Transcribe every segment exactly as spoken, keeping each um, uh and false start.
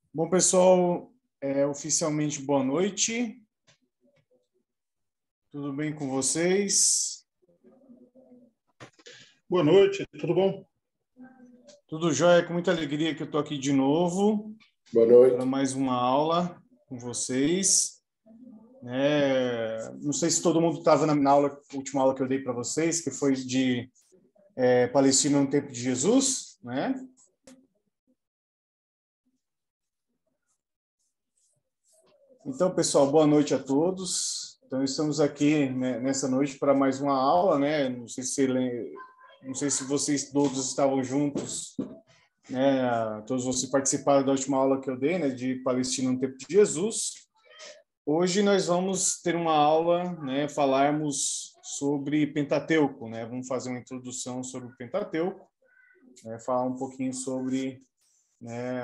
Bom, pessoal, é, oficialmente boa noite. Tudo bem com vocês? Boa noite, tudo bom? Tudo jóia, com muita alegria que eu estou aqui de novo. Boa noite. Para mais uma aula com vocês. É, não sei se todo mundo estava na aula, última aula que eu dei para vocês, que foi de é, Palestina no tempo de Jesus, né? Então, pessoal, boa noite a todos. Então, estamos aqui, né, nessa noite para mais uma aula, né? Não sei se, não sei se vocês todos estavam juntos, né? Todos vocês participaram da última aula que eu dei, né? De Palestina no tempo de Jesus. Hoje nós vamos ter uma aula, né? Falarmos sobre Pentateuco, né? Vamos fazer uma introdução sobre o Pentateuco, né, falar um pouquinho sobre, né,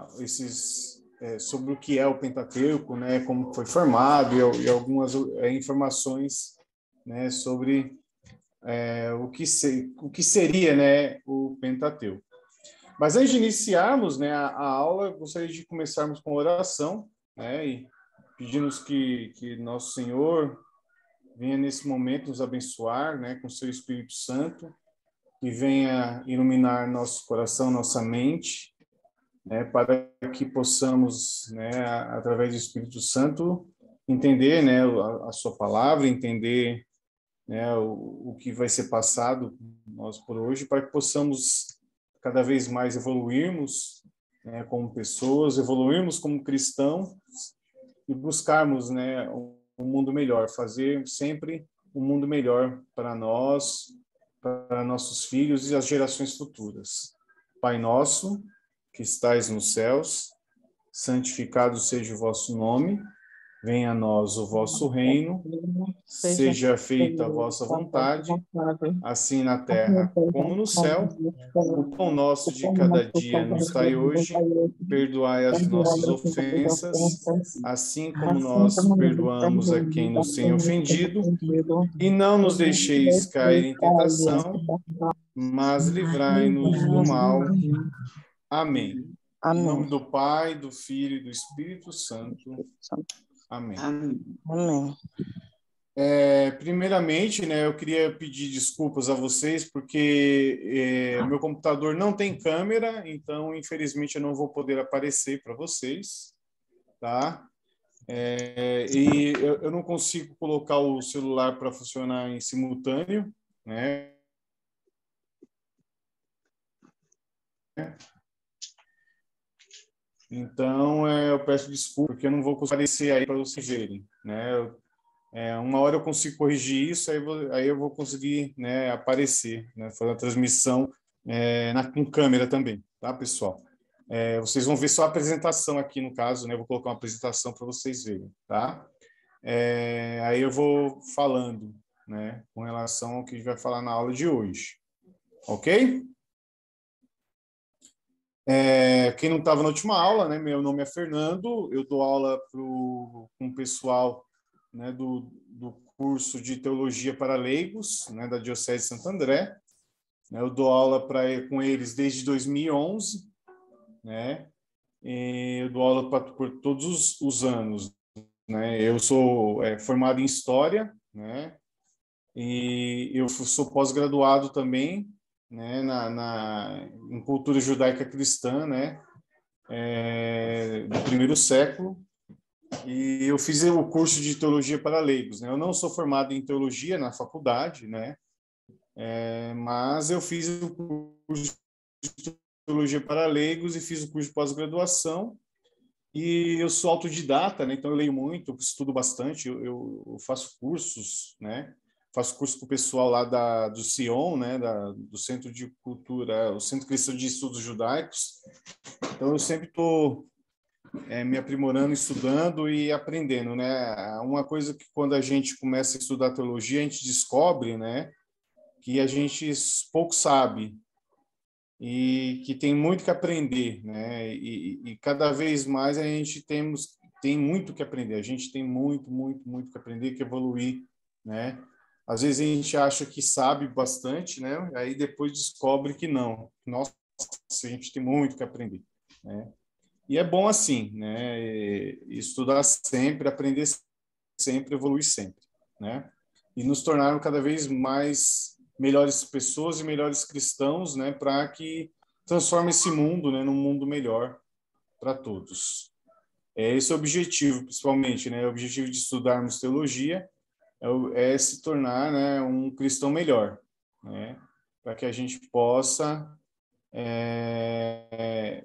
esses É, sobre o que é o Pentateuco, né, como foi formado e, e algumas é, informações, né, sobre é, o, que se, o que seria, né, o Pentateuco. Mas antes de iniciarmos, né, a, a aula, gostaria de começarmos com oração, né, e pedimos que, que Nosso Senhor venha nesse momento nos abençoar, né, com seu Espírito Santo, que venha iluminar nosso coração, nossa mente, né, para que possamos, né, através do Espírito Santo, entender, né, a, a sua palavra, entender, né, o, o que vai ser passado nós por hoje, para que possamos cada vez mais evoluirmos, né, como pessoas, evoluirmos como cristãos e buscarmos, né, um mundo melhor, fazer sempre um mundo melhor para nós, para nossos filhos e as gerações futuras. Pai nosso, que estais nos céus, santificado seja o vosso nome, venha a nós o vosso reino, seja feita a vossa vontade, assim na terra como no céu. O pão nosso de cada dia nos dai hoje, perdoai as nossas ofensas, assim como nós perdoamos a quem nos tem ofendido, e não nos deixeis cair em tentação, mas livrai-nos do mal. Amém. Amém. Em nome do Pai, do Filho e do Espírito Santo. Amém. Amém. É, primeiramente, né, eu queria pedir desculpas a vocês, porque é, meu computador não tem câmera, então, infelizmente, eu não vou poder aparecer para vocês, tá? É, e eu, eu não consigo colocar o celular para funcionar em simultâneo, né? Então, é, eu peço desculpa, porque eu não vou conseguir aparecer aí para vocês verem, né? Eu, é, uma hora eu consigo corrigir isso, aí, vou, aí eu vou conseguir, né, aparecer, né, fazer a transmissão é, na, com câmera também, tá, pessoal? É, vocês vão ver só a apresentação aqui, no caso, né? Eu vou colocar uma apresentação para vocês verem, tá? É, aí eu vou falando, né, com relação ao que a gente vai falar na aula de hoje, ok? É, quem não estava na última aula, né? Meu nome é Fernando, eu dou aula pro, com o pessoal, né, do, do curso de Teologia para Leigos, né, da Diocese de Santo André. Eu dou aula pra, com eles desde dois mil e onze, né? E eu dou aula pra, por todos os, os anos, né? Eu sou é, formado em História, né? E eu sou pós-graduado também, né, na, na, em cultura judaica cristã, né, é, do primeiro século, e eu fiz o curso de teologia para leigos, né. Eu não sou formado em teologia na faculdade, né, é, mas eu fiz o curso de teologia para leigos e fiz o curso de pós-graduação, e eu sou autodidata, né, então eu leio muito, eu estudo bastante, eu, eu faço cursos, né, faço curso com o pessoal lá da, do Sion, né, da, do Centro de Cultura, o Centro Cristão de Estudos Judaicos. Então, eu sempre estou é, me aprimorando, estudando e aprendendo, né? Uma coisa que quando a gente começa a estudar teologia, a gente descobre, né, que a gente pouco sabe e que tem muito que aprender, né? E, e cada vez mais a gente temos, tem muito que aprender. A gente tem muito, muito, muito que aprender, que evoluir, né? Às vezes a gente acha que sabe bastante, né? Aí depois descobre que não. Nossa, a gente tem muito que aprender, né? E é bom assim, né? Estudar sempre, aprender sempre, evoluir sempre, né? E nos tornar cada vez mais melhores pessoas e melhores cristãos, né? Para que transforme esse mundo, né? Num mundo melhor para todos. É esse o objetivo, principalmente, né? O objetivo de estudarmos teologia é, é se tornar, né, um cristão melhor, né? Para que a gente possa é,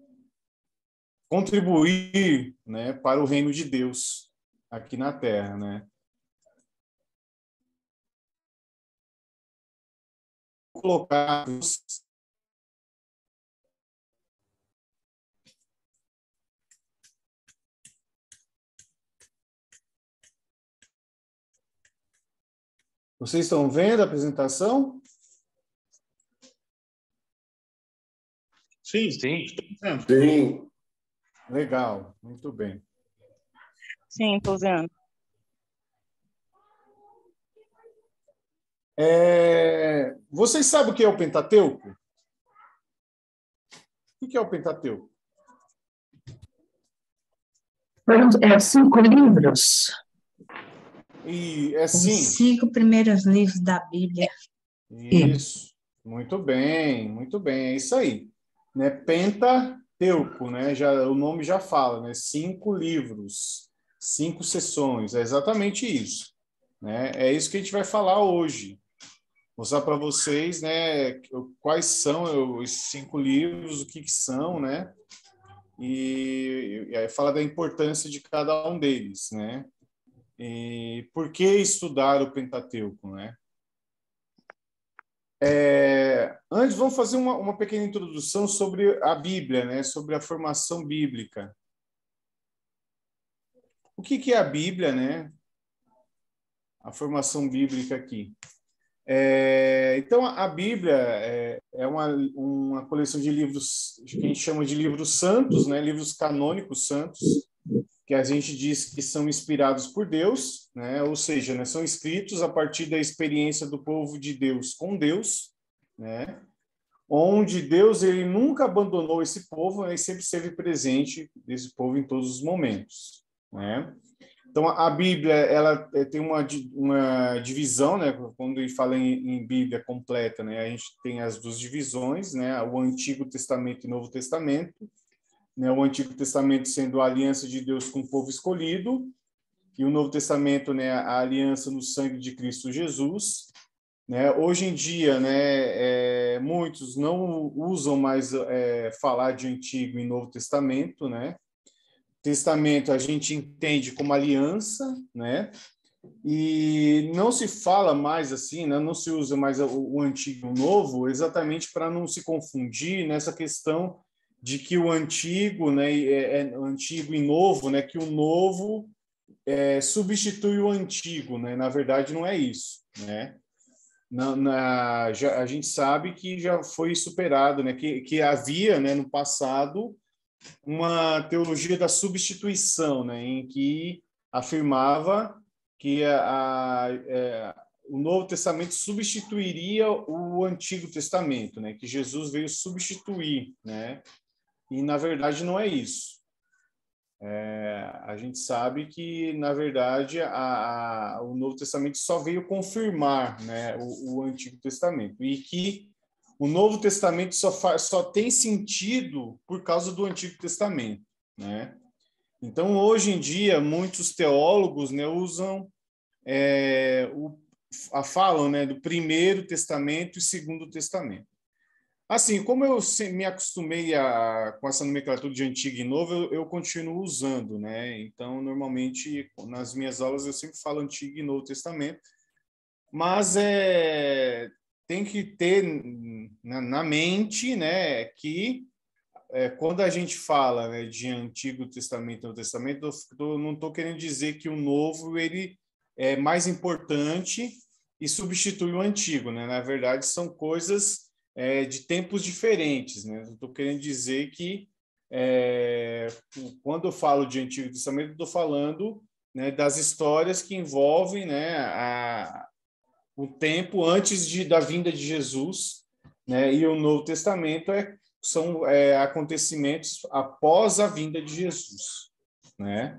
contribuir, né, para o reino de Deus aqui na Terra, né? Colocar Vocês estão vendo a apresentação? Sim, Sim. sim. Legal, muito bem. Sim, estou vendo. É, vocês sabem o que é o Pentateuco? O que é o Pentateuco? É cinco livros. E é Os sim. cinco primeiros livros da Bíblia. Isso. Muito bem, muito bem. É isso aí. Né? Pentateuco, né? Já, o nome já fala, né? Cinco livros, cinco sessões. É exatamente isso. Né? É isso que a gente vai falar hoje. Mostrar para vocês, né, quais são os cinco livros, o que, que são, né? E, e aí fala da importância de cada um deles, né? E por que estudar o Pentateuco, né? É, antes, vamos fazer uma, uma pequena introdução sobre a Bíblia, né? Sobre a formação bíblica. O que, que é a Bíblia, né? A formação bíblica aqui. É, então, a Bíblia é, é uma, uma coleção de livros que a gente chama de livros santos, né? Livros canônicos santos, que a gente diz que são inspirados por Deus, né? Ou seja, né? São escritos a partir da experiência do povo de Deus com Deus, né? Onde Deus ele nunca abandonou esse povo, né? E sempre esteve presente desse povo em todos os momentos, né? Então, a Bíblia ela tem uma, uma divisão, né? Quando ele fala em, em Bíblia completa, né? A gente tem as duas divisões, né? O Antigo Testamento e o Novo Testamento, né? O Antigo Testamento sendo a aliança de Deus com o povo escolhido, e o Novo Testamento, né? A aliança no sangue de Cristo Jesus, né? Hoje em dia, né? É, muitos não usam mais é, falar de Antigo e Novo Testamento, né? Testamento a gente entende como aliança, né? E não se fala mais assim, né? Não se usa mais o, o antigo e o novo, exatamente para não se confundir nessa questão de que o antigo, né, é, é antigo e novo, né? Que o novo é, substitui o antigo, né? Na verdade, não é isso, né? Na, na, já, a gente sabe que já foi superado, né? Que, que havia, né? No passado uma teologia da substituição, né, em que afirmava que a, a, é, o Novo Testamento substituiria o Antigo Testamento, né, que Jesus veio substituir, né, e na verdade não é isso. É, a gente sabe que na verdade a, a, o Novo Testamento só veio confirmar, né, o, o Antigo Testamento e que o Novo Testamento só, faz, só tem sentido por causa do Antigo Testamento, né? Então, hoje em dia, muitos teólogos, né, usam é, o, a falam, né, do Primeiro Testamento e Segundo Testamento. Assim, como eu me acostumei a, com essa nomenclatura de Antigo e Novo, eu, eu continuo usando, né? Então, normalmente, nas minhas aulas, eu sempre falo Antigo e Novo Testamento, mas é tem que ter na, na mente, né, que é, quando a gente fala, né, de Antigo Testamento e Novo Testamento, eu tô, não estou querendo dizer que o Novo ele é mais importante e substitui o Antigo, né? Na verdade, são coisas é, de tempos diferentes, né? Estou querendo dizer que é, quando eu falo de Antigo Testamento, estou falando, né, das histórias que envolvem, né, a o tempo antes de, da vinda de Jesus, né? E o Novo Testamento é são é, acontecimentos após a vinda de Jesus, né?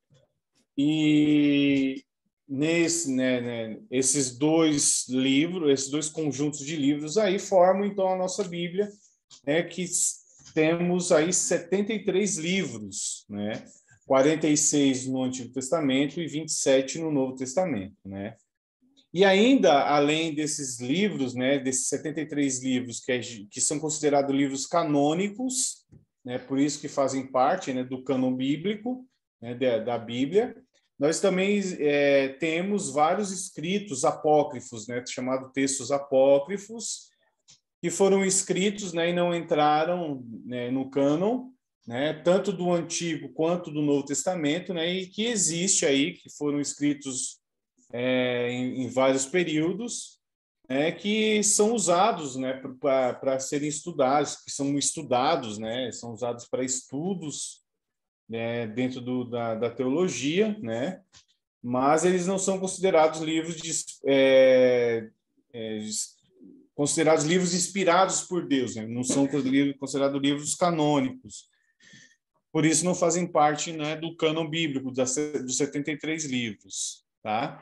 E nesse, né, né, esses dois livros, esses dois conjuntos de livros aí formam então a nossa Bíblia, né, que temos aí setenta e três livros, né? quarenta e seis no Antigo Testamento e vinte e sete no Novo Testamento, né? E ainda, além desses livros, né, desses setenta e três livros que, é, que são considerados livros canônicos, né, por isso que fazem parte, né, do cânon bíblico, né, da, da Bíblia, nós também é, temos vários escritos apócrifos, né, chamados textos apócrifos, que foram escritos, né, e não entraram, né, no cânon, né, tanto do Antigo quanto do Novo Testamento, né, e que existe aí, que foram escritos é, em, em vários períodos, né, que são usados, né, para serem estudados, que são estudados, né, são usados para estudos, né, dentro do, da, da teologia, né, mas eles não são considerados livros de, é, é, considerados livros inspirados por Deus, né, não são considerados livros canônicos. Por isso não fazem parte, né, do cânon bíblico, das, dos setenta e três livros, tá?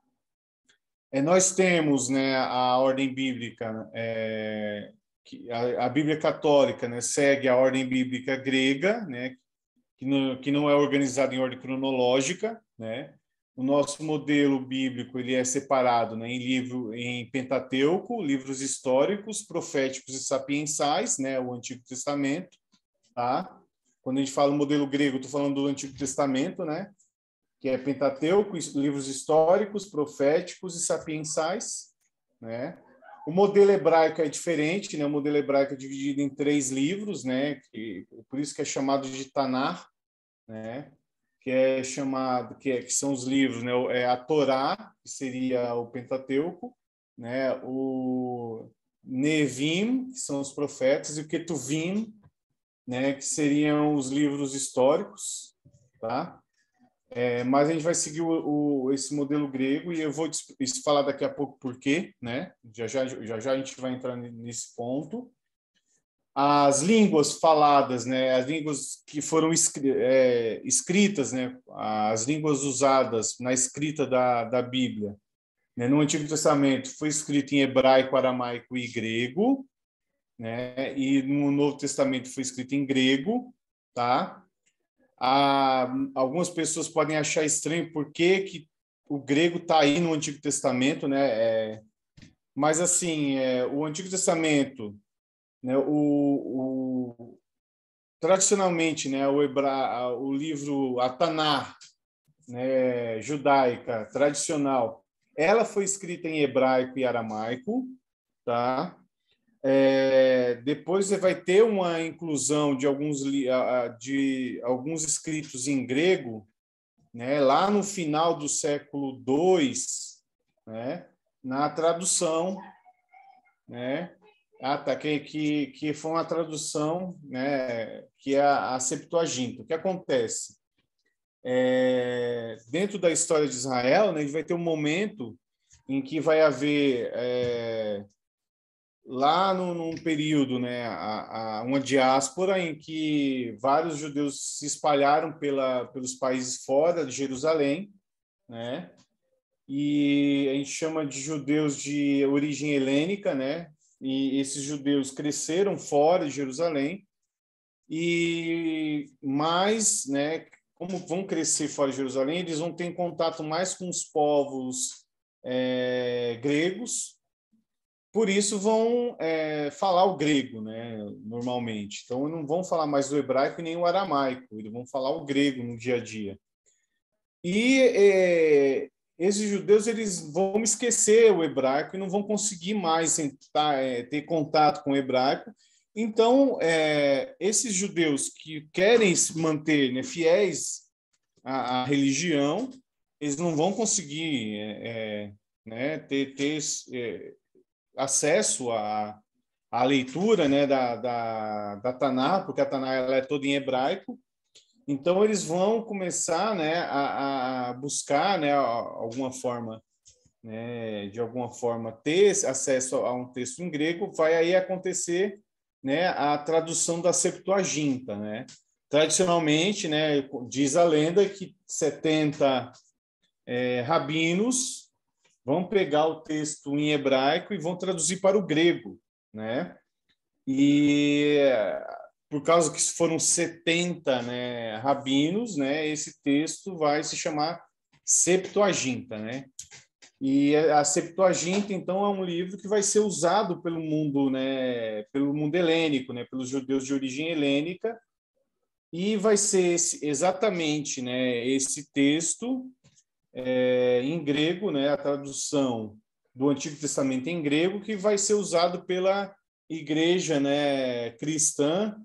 É, nós temos, né, a ordem bíblica, é, que a, a Bíblia católica, né, segue a ordem bíblica grega, né, que não, que não é organizada em ordem cronológica, né? O nosso modelo bíblico ele é separado, né, em livro, em Pentateuco, livros históricos, proféticos e sapiensais, né, o Antigo Testamento, tá? Quando a gente fala modelo grego, estou falando do Antigo Testamento, né? Que é Pentateuco, livros históricos, proféticos e sapiensais, né? O modelo hebraico é diferente, né? O modelo hebraico é dividido em três livros, né? Que, por isso que é chamado de Tanar, né? Que é chamado, que, é, que são os livros, né? É a Torá, que seria o Pentateuco, né? O Nevim, que são os profetas, e o Ketuvim, né, que seriam os livros históricos, tá? É, mas a gente vai seguir o, o, esse modelo grego e eu vou falar daqui a pouco por quê, né? Já já, já já a gente vai entrar nesse ponto. As línguas faladas, né, as línguas que foram escri é, escritas, né, as línguas usadas na escrita da, da Bíblia, né, no Antigo Testamento foi escrito em hebraico, aramaico e grego, né? E no Novo Testamento foi escrito em grego, tá? Ah, algumas pessoas podem achar estranho por que, que o grego está aí no Antigo Testamento, né? É, mas assim, é, o Antigo Testamento, né? O, o tradicionalmente, né? O hebra, o livro a Taná, né? Judaica tradicional, ela foi escrita em hebraico e aramaico, tá? É, depois você vai ter uma inclusão de alguns, de alguns escritos em grego, né, lá no final do século dois, né, na tradução, né, ah, tá, que, que, que foi uma tradução, né, que é a, a Septuaginta. O que acontece? É, dentro da história de Israel, né, a gente vai ter um momento em que vai haver... É, lá no, num período, né, a, a, uma diáspora em que vários judeus se espalharam pela, pelos países fora de Jerusalém, né, e a gente chama de judeus de origem helênica, né, e esses judeus cresceram fora de Jerusalém, e mais, né, como vão crescer fora de Jerusalém, eles vão ter contato mais com os povos é, gregos. Por isso vão é, falar o grego, né, normalmente. Então, não vão falar mais o hebraico nem o aramaico, eles vão falar o grego no dia a dia. E é, esses judeus eles vão esquecer o hebraico e não vão conseguir mais sentar, é, ter contato com o hebraico. Então, é, esses judeus que querem se manter, né, fiéis à, à religião, eles não vão conseguir é, né, ter... ter é, acesso à, à leitura, né, da, da, da Taná, porque a Taná ela é toda em hebraico. Então, eles vão começar, né, a, a buscar, né, alguma forma, né, de alguma forma, ter acesso a um texto em grego. Vai aí acontecer né, a tradução da Septuaginta, né? Tradicionalmente, né, diz a lenda que setenta é, rabinos vão pegar o texto em hebraico e vão traduzir para o grego, né? E por causa que foram setenta, né, rabinos, né, esse texto vai se chamar Septuaginta, né? E a Septuaginta, então, é um livro que vai ser usado pelo mundo, né, pelo mundo helênico, né, pelos judeus de origem helênica, e vai ser esse, exatamente, né, esse texto é, em grego, né, a tradução do Antigo Testamento em grego, que vai ser usado pela igreja, né, cristã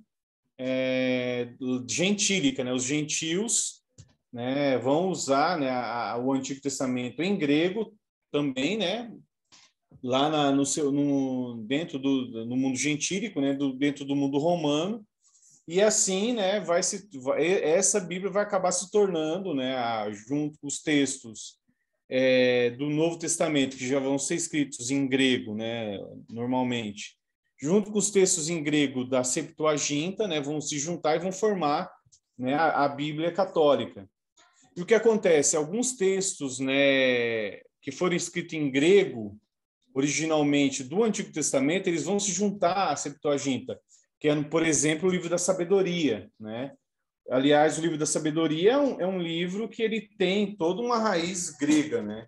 é, gentílica, né, os gentios, né, vão usar, né, a, a, o Antigo Testamento em grego também, né, lá na, no seu, no, dentro do no mundo gentílico, né, do, dentro do mundo romano, e assim, né, vai se vai, essa Bíblia vai acabar se tornando, né, a, junto com os textos é, do Novo Testamento, que já vão ser escritos em grego, né, normalmente, junto com os textos em grego da Septuaginta, né, vão se juntar e vão formar, né, a, a Bíblia católica. E o que acontece? Alguns textos, né, que foram escritos em grego, originalmente do Antigo Testamento, eles vão se juntar à Septuaginta, que é, por exemplo, o livro da Sabedoria, né? Aliás, o livro da Sabedoria é um, é um livro que ele tem toda uma raiz grega, né?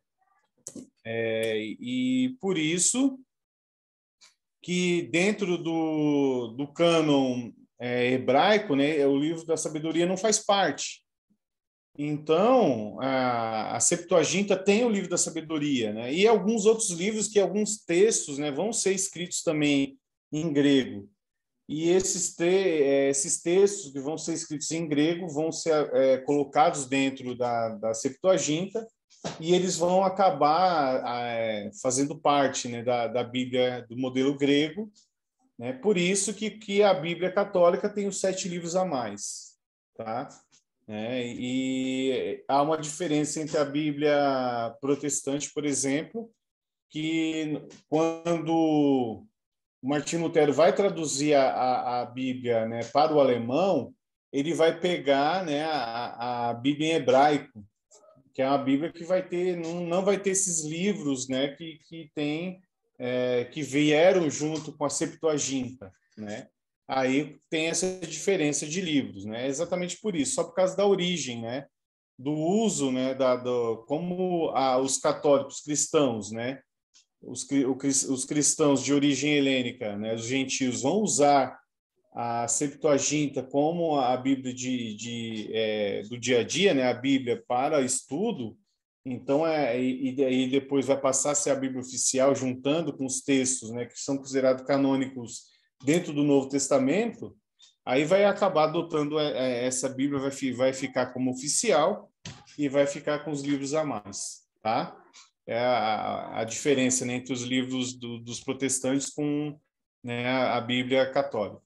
É, e por isso que dentro do, do cânon é, hebraico, né, o livro da Sabedoria não faz parte. Então, a, a Septuaginta tem o livro da Sabedoria, né? E alguns outros livros que alguns textos, né, vão ser escritos também em grego. E esses, te, esses textos que vão ser escritos em grego vão ser é, colocados dentro da, da Septuaginta e eles vão acabar é, fazendo parte, né, da, da Bíblia do modelo grego, né? Por isso que, que a Bíblia católica tem os sete livros a mais, tá? É, e há uma diferença entre a Bíblia protestante, por exemplo, que quando o Martinho Lutero vai traduzir a, a, a Bíblia, né, para o alemão, ele vai pegar, né, a, a Bíblia em hebraico, que é uma Bíblia que vai ter, não, não vai ter esses livros, né, que, que, tem, é, que vieram junto com a Septuaginta, né? Aí tem essa diferença de livros, né? Exatamente por isso, só por causa da origem, né? Do uso, né? Da, do, como a, os católicos cristãos, né? Os, os cristãos de origem helênica, né? Os gentios vão usar a Septuaginta como a Bíblia de, de, é, do dia a dia, né? A Bíblia para estudo. Então, é, e, e aí depois vai passar a ser a Bíblia oficial, juntando com os textos, né? Que são considerados canônicos dentro do Novo Testamento, aí vai acabar adotando essa Bíblia, vai, vai ficar como oficial e vai ficar com os livros a mais, tá? É a, a diferença, né, entre os livros do, dos protestantes com, né, a Bíblia católica.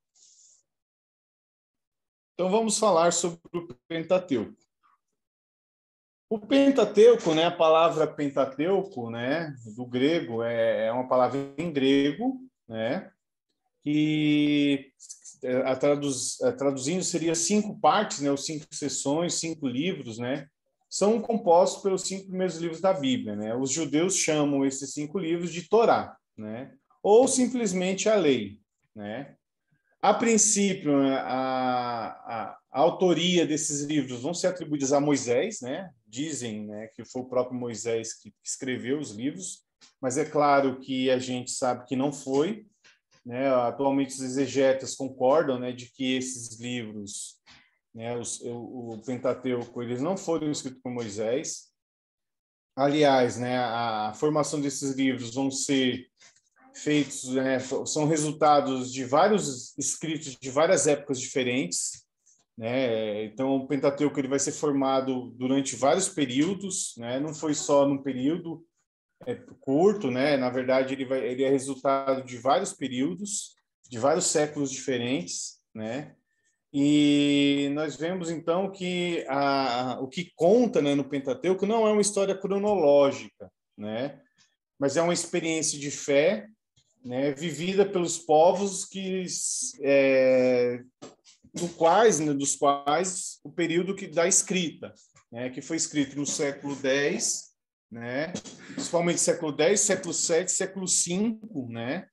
Então, vamos falar sobre o Pentateuco. O Pentateuco, né, a palavra Pentateuco, né, do grego, é, é uma palavra em grego, né, que a traduz, a traduzindo seria cinco partes, né, ou cinco sessões, cinco livros, né, são compostos pelos cinco primeiros livros da Bíblia, né. Os judeus chamam esses cinco livros de Torá, né, ou simplesmente a lei, né. A princípio, a, a, a autoria desses livros vão ser atribuídas a Moisés, né. Dizem, né, que foi o próprio Moisés que escreveu os livros, mas é claro que a gente sabe que não foi. Né, atualmente os exegetas concordam, né, de que esses livros, né, os, o, o Pentateuco, eles não foram escritos por Moisés. Aliás, né, a, a formação desses livros vão ser feitos, né, são resultados de vários escritos de várias épocas diferentes, né? Então o Pentateuco ele vai ser formado durante vários períodos, né? Não foi só num período é curto, né? Na verdade, ele, vai, ele é resultado de vários períodos, de vários séculos diferentes, né? E nós vemos, então, que a, o que conta, né, no Pentateuco não é uma história cronológica, né? Mas é uma experiência de fé né, vivida pelos povos que é, do quais, né, dos quais o período que, da escrita, né, que foi escrito no século dez, né, principalmente século dez, século sete, século cinco, né,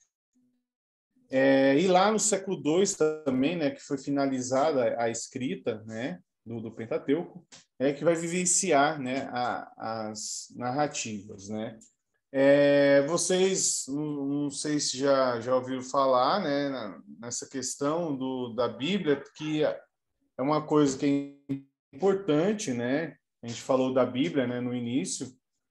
é, e lá no século dois também, né, que foi finalizada a escrita, né, do, do Pentateuco, é que vai vivenciar, né, a, as narrativas, né. É, vocês, não, não sei se já, já ouviram falar, né, nessa questão do, da Bíblia, que é uma coisa que é importante, né, a gente falou da Bíblia, né, no início,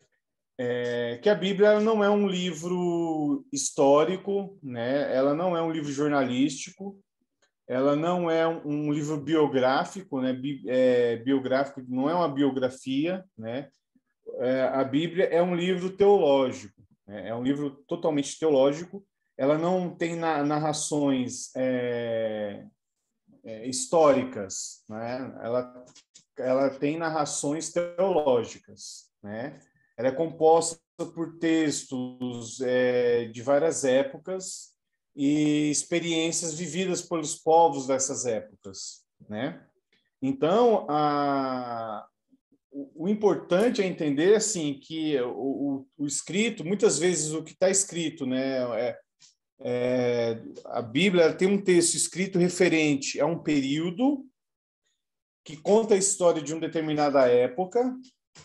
é, que a Bíblia não é um livro histórico, né, ela não é um livro jornalístico, ela não é um, um livro biográfico, né, bi, é, biográfico não é uma biografia, né, é, a Bíblia é um livro teológico, né? É um livro totalmente teológico. Ela não tem na, narrações é, é, históricas, né? Ela, ela tem narrações teológicas, né? Ela é composta por textos é, de várias épocas e experiências vividas pelos povos dessas épocas, né? Então, a o importante é entender assim que o, o, o escrito, muitas vezes o que está escrito, né, é, é, a Bíblia tem um texto escrito referente a um período que conta a história de uma determinada época,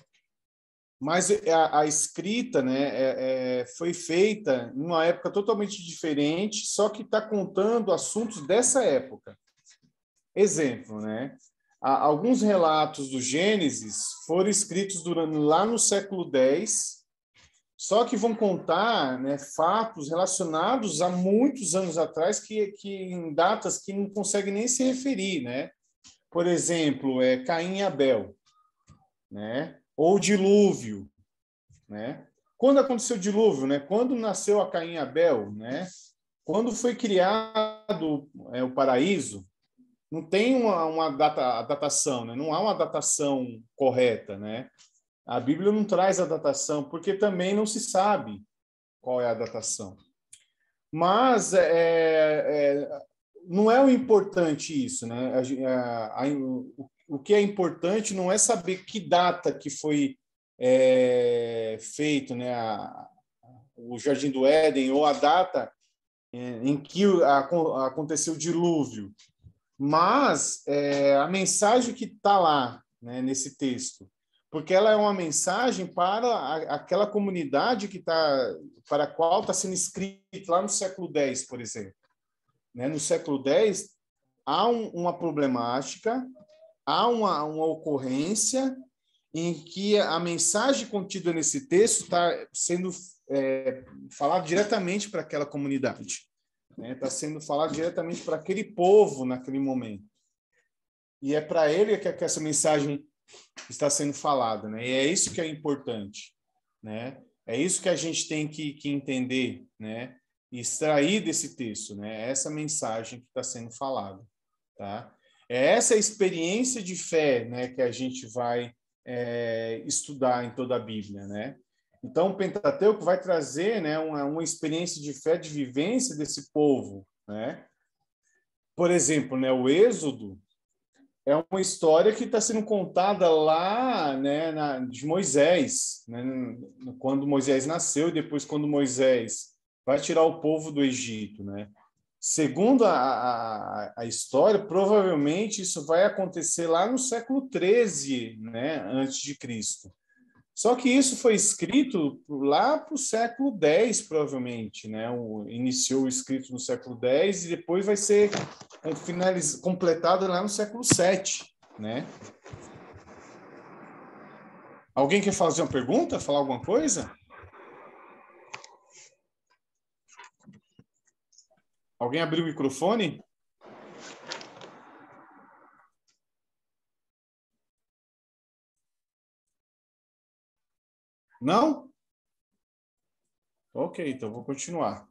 mas a, a escrita, né, é, é, foi feita em uma época totalmente diferente, só que está contando assuntos dessa época. Exemplo, né? Alguns relatos do Gênesis foram escritos durante, lá no século dez, só que vão contar, né, fatos relacionados a muitos anos atrás, que, que em datas que não conseguem nem se referir, né? Por exemplo, é, Caim e Abel, né? Ou o dilúvio, né? Quando aconteceu o dilúvio, né? Quando nasceu a Caim e Abel, né? Quando foi criado é, o paraíso, não tem uma, uma data, datação, né? Não há uma datação correta, né? A Bíblia não traz a datação, porque também não se sabe qual é a datação. Mas é, é, não é o importante isso, né? A, a, a, o, o que é importante não é saber que data que foi é, feito, né? A, o Jardim do Éden, ou a data em que a, aconteceu o dilúvio. Mas é, a mensagem que está lá, né, nesse texto, porque ela é uma mensagem para a, aquela comunidade que tá, para a qual está sendo escrito lá no século dez, por exemplo. Né? No século dez, há um, uma problemática, há uma, uma ocorrência em que a mensagem contida nesse texto está sendo é, falada diretamente para aquela comunidade. Está, né, sendo falado diretamente para aquele povo naquele momento. E é para ele que, que essa mensagem está sendo falada, né? E é isso que é importante, né? É isso que a gente tem que, que entender, né? E extrair desse texto, né? Essa mensagem que está sendo falada, tá? É essa experiência de fé, né, que a gente vai é, estudar em toda a Bíblia, né? Então, o Pentateuco vai trazer, né, uma, uma experiência de fé, de vivência desse povo, né? Por exemplo, né, o Êxodo é uma história que está sendo contada lá, né, na, de Moisés, né, quando Moisés nasceu e depois quando Moisés vai tirar o povo do Egito, né? Segundo a, a, a história, provavelmente isso vai acontecer lá no século treze, né, antes de Cristo. Só que isso foi escrito lá para o século dez, provavelmente, né? O, iniciou escrito no século dez e depois vai ser finaliz, completado lá no século sete, né? Alguém quer fazer uma pergunta? Falar alguma coisa? Alguém abriu o microfone? Não? Ok, então vou continuar.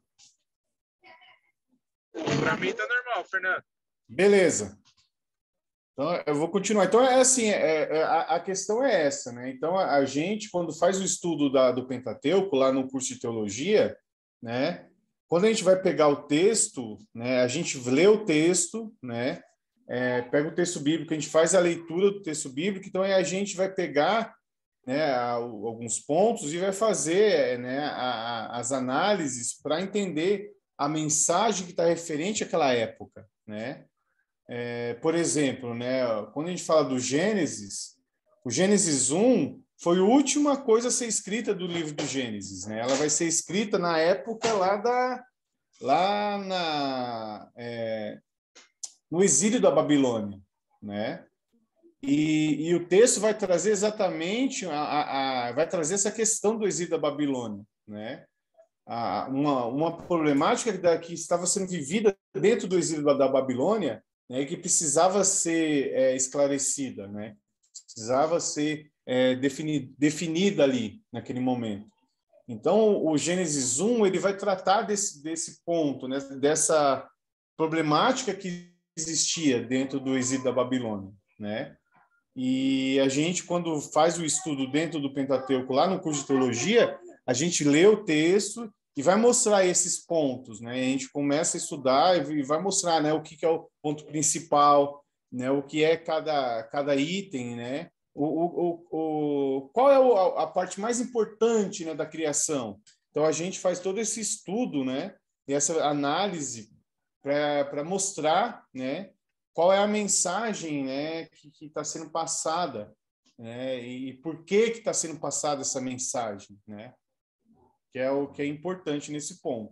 Para mim tá normal, Fernando. Beleza. Então, eu vou continuar. Então, é assim, é, é, a, a questão é essa, né? Então, a, a gente, quando faz o estudo da, do Pentateuco, lá no curso de teologia, né? quando a gente vai pegar o texto, né, a gente lê o texto, né, é, pega o texto bíblico, a gente faz a leitura do texto bíblico, então aí a gente vai pegar, né, alguns pontos e vai fazer, né, a, a, as análises para entender a mensagem que está referente àquela época, né? É, por exemplo, né, quando a gente fala do Gênesis, o Gênesis um foi a última coisa a ser escrita do livro do Gênesis, né? Ela vai ser escrita na época lá da lá na é, no exílio da Babilônia, né? E, e o texto vai trazer exatamente a, a, a vai trazer essa questão do exílio da Babilônia, né? A, uma uma problemática que, que estava sendo vivida dentro do exílio da, da Babilônia, né? Que precisava ser é, esclarecida, né? Precisava ser é, defini, definida ali naquele momento. Então, o Gênesis um ele vai tratar desse, desse ponto, né? Dessa problemática que existia dentro do exílio da Babilônia, né? E a gente, quando faz o estudo dentro do Pentateuco, lá no curso de teologia, a gente lê o texto e vai mostrar esses pontos, né? A gente começa a estudar e vai mostrar, né, o que é o ponto principal, né, o que é cada, cada item, né? O, o, o, qual é a parte mais importante, né, da criação? Então, a gente faz todo esse estudo, né, e essa análise para mostrar, né, qual é a mensagem, né, que está sendo passada, né, e por que que está sendo passada essa mensagem, né, que é o que é importante nesse ponto.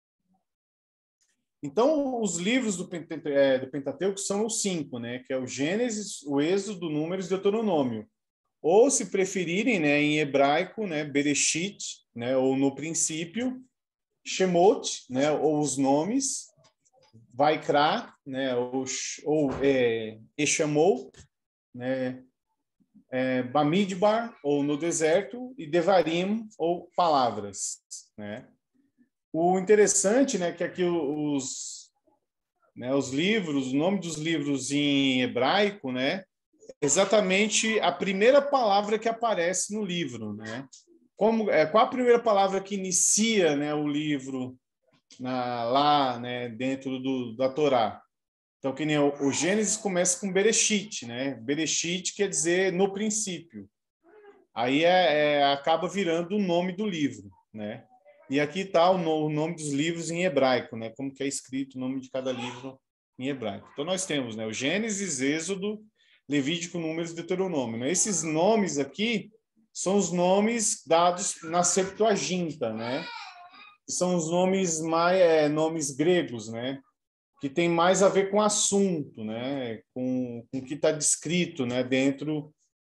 Então, os livros do Pentateuco são os cinco, né, que é o Gênesis, o Êxodo, Números e Deuteronômio. Ou, se preferirem, né, em hebraico, né, Bereshit, né, ou no princípio, Shemot, né, ou os nomes, Vaikra, né, ou, ou é, Eshamou, né, é, Bamidbar, ou no deserto, e Devarim, ou palavras, né. O interessante, né, que aqui os, né, os livros, o nome dos livros em hebraico, né, é exatamente a primeira palavra que aparece no livro, né? Como, é, qual a primeira palavra que inicia, né, o livro na, lá, né, dentro do, da Torá? Então, que nem o, o Gênesis começa com Bereshit, né? Bereshit quer dizer no princípio. Aí é, é, acaba virando o nome do livro, né? E aqui está o, no, o nome dos livros em hebraico, né? Como que é escrito o nome de cada livro em hebraico. Então, nós temos, né, o Gênesis, Êxodo, Levítico, Números e Deuteronômio, né? Esses nomes aqui são os nomes dados na Septuaginta, né? São os nomes mais é, nomes gregos, né? Que tem mais a ver com o assunto, né? Com, com o que está descrito, né? Dentro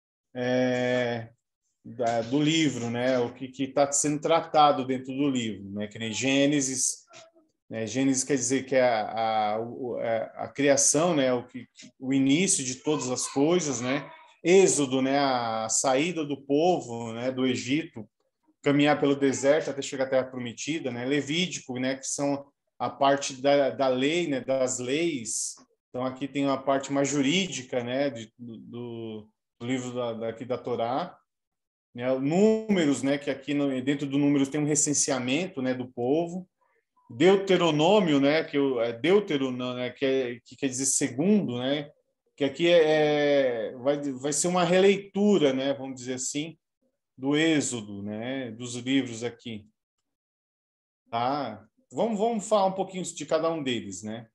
é, da, do livro, né? O que está sendo tratado dentro do livro, né? Que nem Gênesis. Né? Gênesis quer dizer que é a, a, a criação, né? o, que, o início de todas as coisas, né? Êxodo, né? A saída do povo, né? Do Egito, caminhar pelo deserto até chegar à Terra Prometida, né? Levítico, né? Que são a parte da, da lei, né? Das leis. Então aqui tem uma parte mais jurídica, né? De, do, do livro da, daqui da Torá, né? Números, né? Que aqui no, dentro do Números tem um recenseamento, né? Do povo. Deuteronômio, né, que é Deuteronômio, né, que, é, que quer dizer segundo, né, que aqui é, vai, vai ser uma releitura, né, vamos dizer assim, do Êxodo, né, dos livros aqui. Tá? Vamos, vamos falar um pouquinho de cada um deles, né?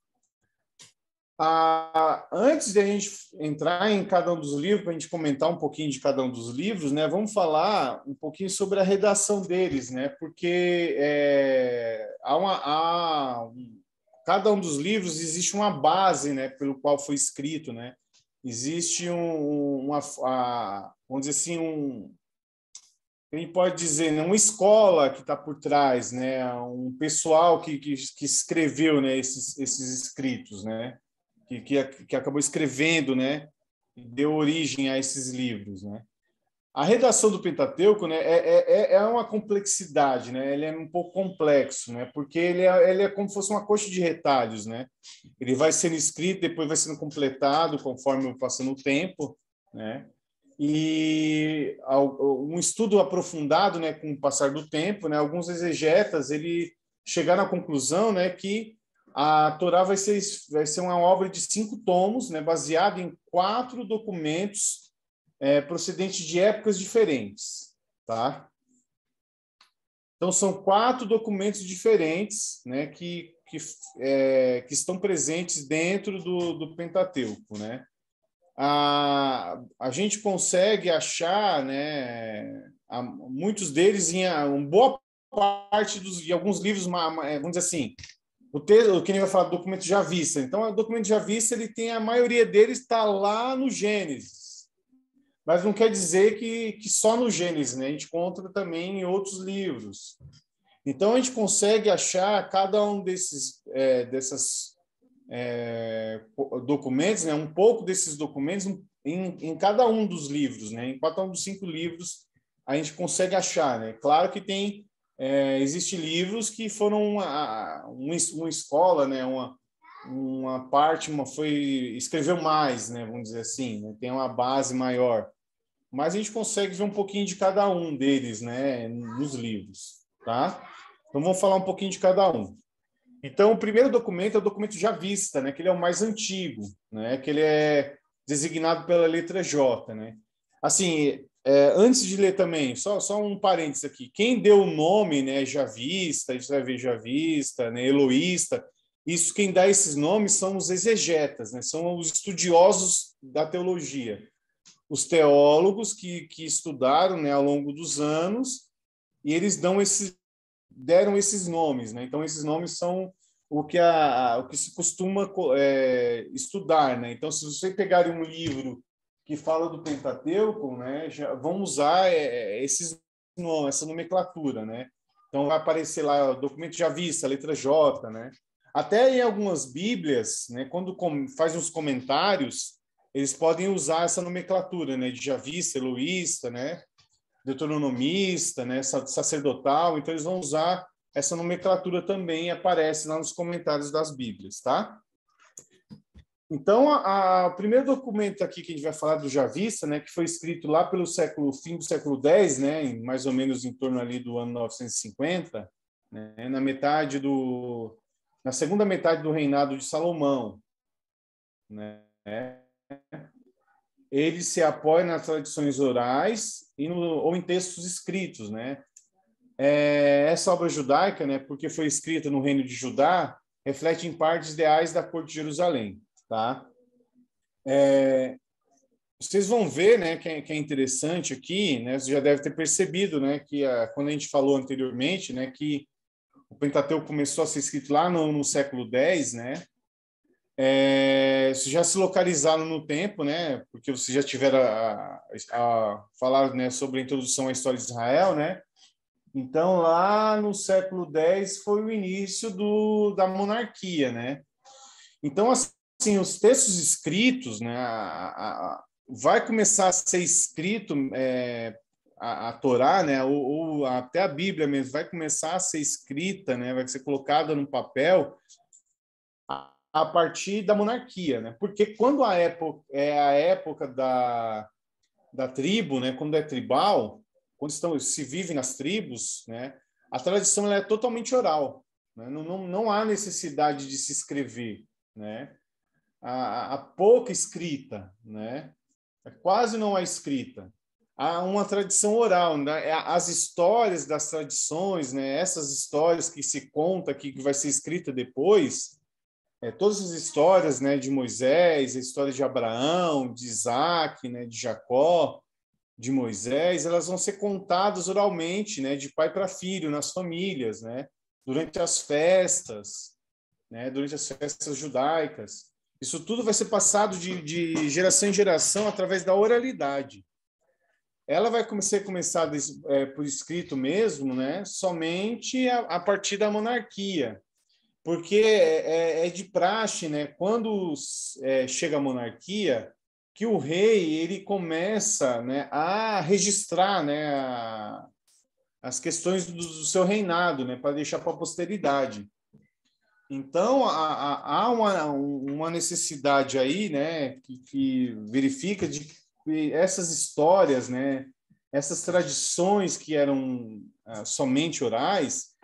Ah, antes de a gente entrar em cada um dos livros, para a gente comentar um pouquinho de cada um dos livros, né, vamos falar um pouquinho sobre a redação deles, né, porque é, há uma, há, cada um dos livros existe uma base, né, pelo qual foi escrito, né, existe um, uma, a, vamos dizer assim, um, a gente pode dizer, né, uma escola que está por trás, né, um pessoal que, que, que escreveu, né, esses, esses escritos, né, Que, que, que acabou escrevendo, né, deu origem a esses livros, né. A redação do Pentateuco, né, é, é, é uma complexidade, né, ele é um pouco complexo, né, porque ele é, ele é como se fosse uma coxa de retalhos, né, ele vai sendo escrito, depois vai sendo completado conforme passando o tempo, né, e um estudo aprofundado, né, com o passar do tempo, né, alguns exegetas, ele chegar na conclusão, né, que a Torá vai ser, vai ser uma obra de cinco tomos, né, baseada em quatro documentos é, procedentes de épocas diferentes, tá? Então, são quatro documentos diferentes, né, que, que, é, que estão presentes dentro do, do Pentateuco, né? A, a gente consegue achar, né, a, muitos deles em a, uma boa parte dos, de alguns livros, vamos dizer assim, o texto, que nem vai falar do documento de Javista. Então, o documento de Javista, ele tem, a maioria deles está lá no Gênesis. Mas não quer dizer que, que só no Gênesis, né? A gente encontra também em outros livros. Então, a gente consegue achar cada um desses, é, dessas, é, documentos, né? Um pouco desses documentos em, em cada um dos livros, né? Em cada um dos cinco livros, a gente consegue achar, né? Claro que tem É, existem livros que foram uma, uma, uma escola, né? uma, uma parte, uma foi escreveu mais, né? Vamos dizer assim, né? Tem uma base maior. Mas a gente consegue ver um pouquinho de cada um deles, né? Nos livros, tá? Então vamos falar um pouquinho de cada um. Então, o primeiro documento é o documento Javista, né? Que ele é o mais antigo, né? Que ele é designado pela letra J, né? Assim, é, antes de ler também, só, só um parênteses aqui. Quem deu o nome, né, Javista, a gente vai ver Javista, né, Eloísta, isso, quem dá esses nomes são os exegetas, né, são os estudiosos da teologia. Os teólogos que, que estudaram, né, ao longo dos anos, e eles dão esses, deram esses nomes, né? Então, esses nomes são o que, a, a, o que se costuma é, estudar, né? Então, se você pegar um livro que fala do Pentateuco, né, já vão usar é, esses nomes, essa nomenclatura, né? Então vai aparecer lá o documento Javista, letra J, né? Até em algumas Bíblias, né, quando com, faz uns comentários, eles podem usar essa nomenclatura, né, de Javista, Eloísta, né, deuteronomista, né, sacerdotal. Então eles vão usar essa nomenclatura também, aparece lá nos comentários das Bíblias, tá? Então, a, a, o primeiro documento aqui que a gente vai falar do Javista, né, que foi escrito lá pelo século, fim do século dez, né, em, mais ou menos em torno ali do ano novecentos e cinquenta, né, na metade do, na segunda metade do reinado de Salomão, né, ele se apoia nas tradições orais e no, ou em textos escritos, né. É, essa obra judaica, né, porque foi escrita no reino de Judá, reflete em parte ideais da corte de Jerusalém. Tá? É, vocês vão ver, né, que é, que é interessante aqui, né, você já deve ter percebido, né, que a, quando a gente falou anteriormente, né, que o Pentateuco começou a ser escrito lá no, no século dez, né, é, vocês já se localizaram no tempo, né, porque vocês já tiveram a, a, a falar, né, sobre a introdução à história de Israel, né, então lá no século dez foi o início do, da monarquia, né, então assim, Assim, os textos escritos, né, a, a, vai começar a ser escrito, é, a, a Torá, né, ou, ou até a Bíblia mesmo, vai começar a ser escrita, né, vai ser colocada no papel a, a partir da monarquia, né, porque quando a época é a época da, da tribo, né, quando é tribal, quando estão, se vive nas tribos, né, a tradição ela é totalmente oral, né, não, não, não há necessidade de se escrever, né. A, a pouca escrita, né? Quase não há escrita. Há uma tradição oral, né? As histórias das tradições, né? Essas histórias que se conta aqui, que vai ser escrita depois, é, todas as histórias, né, de Moisés, a história de Abraão, de Isaac, né, de Jacó, de Moisés, elas vão ser contadas oralmente, né, de pai para filho, nas famílias, né? Durante as festas, né? Durante as festas judaicas. Isso tudo vai ser passado de, de geração em geração através da oralidade. Ela vai ser começada é, por escrito mesmo, né, somente a, a partir da monarquia. Porque é, é de praxe, né, quando é, chega a monarquia, que o rei ele começa, né, a registrar, né, a, as questões do, do seu reinado, né, para deixar para a posteridade. Então, há uma, uma necessidade aí, né, que, que verifica de que essas histórias, né, essas tradições que eram uh, somente orais,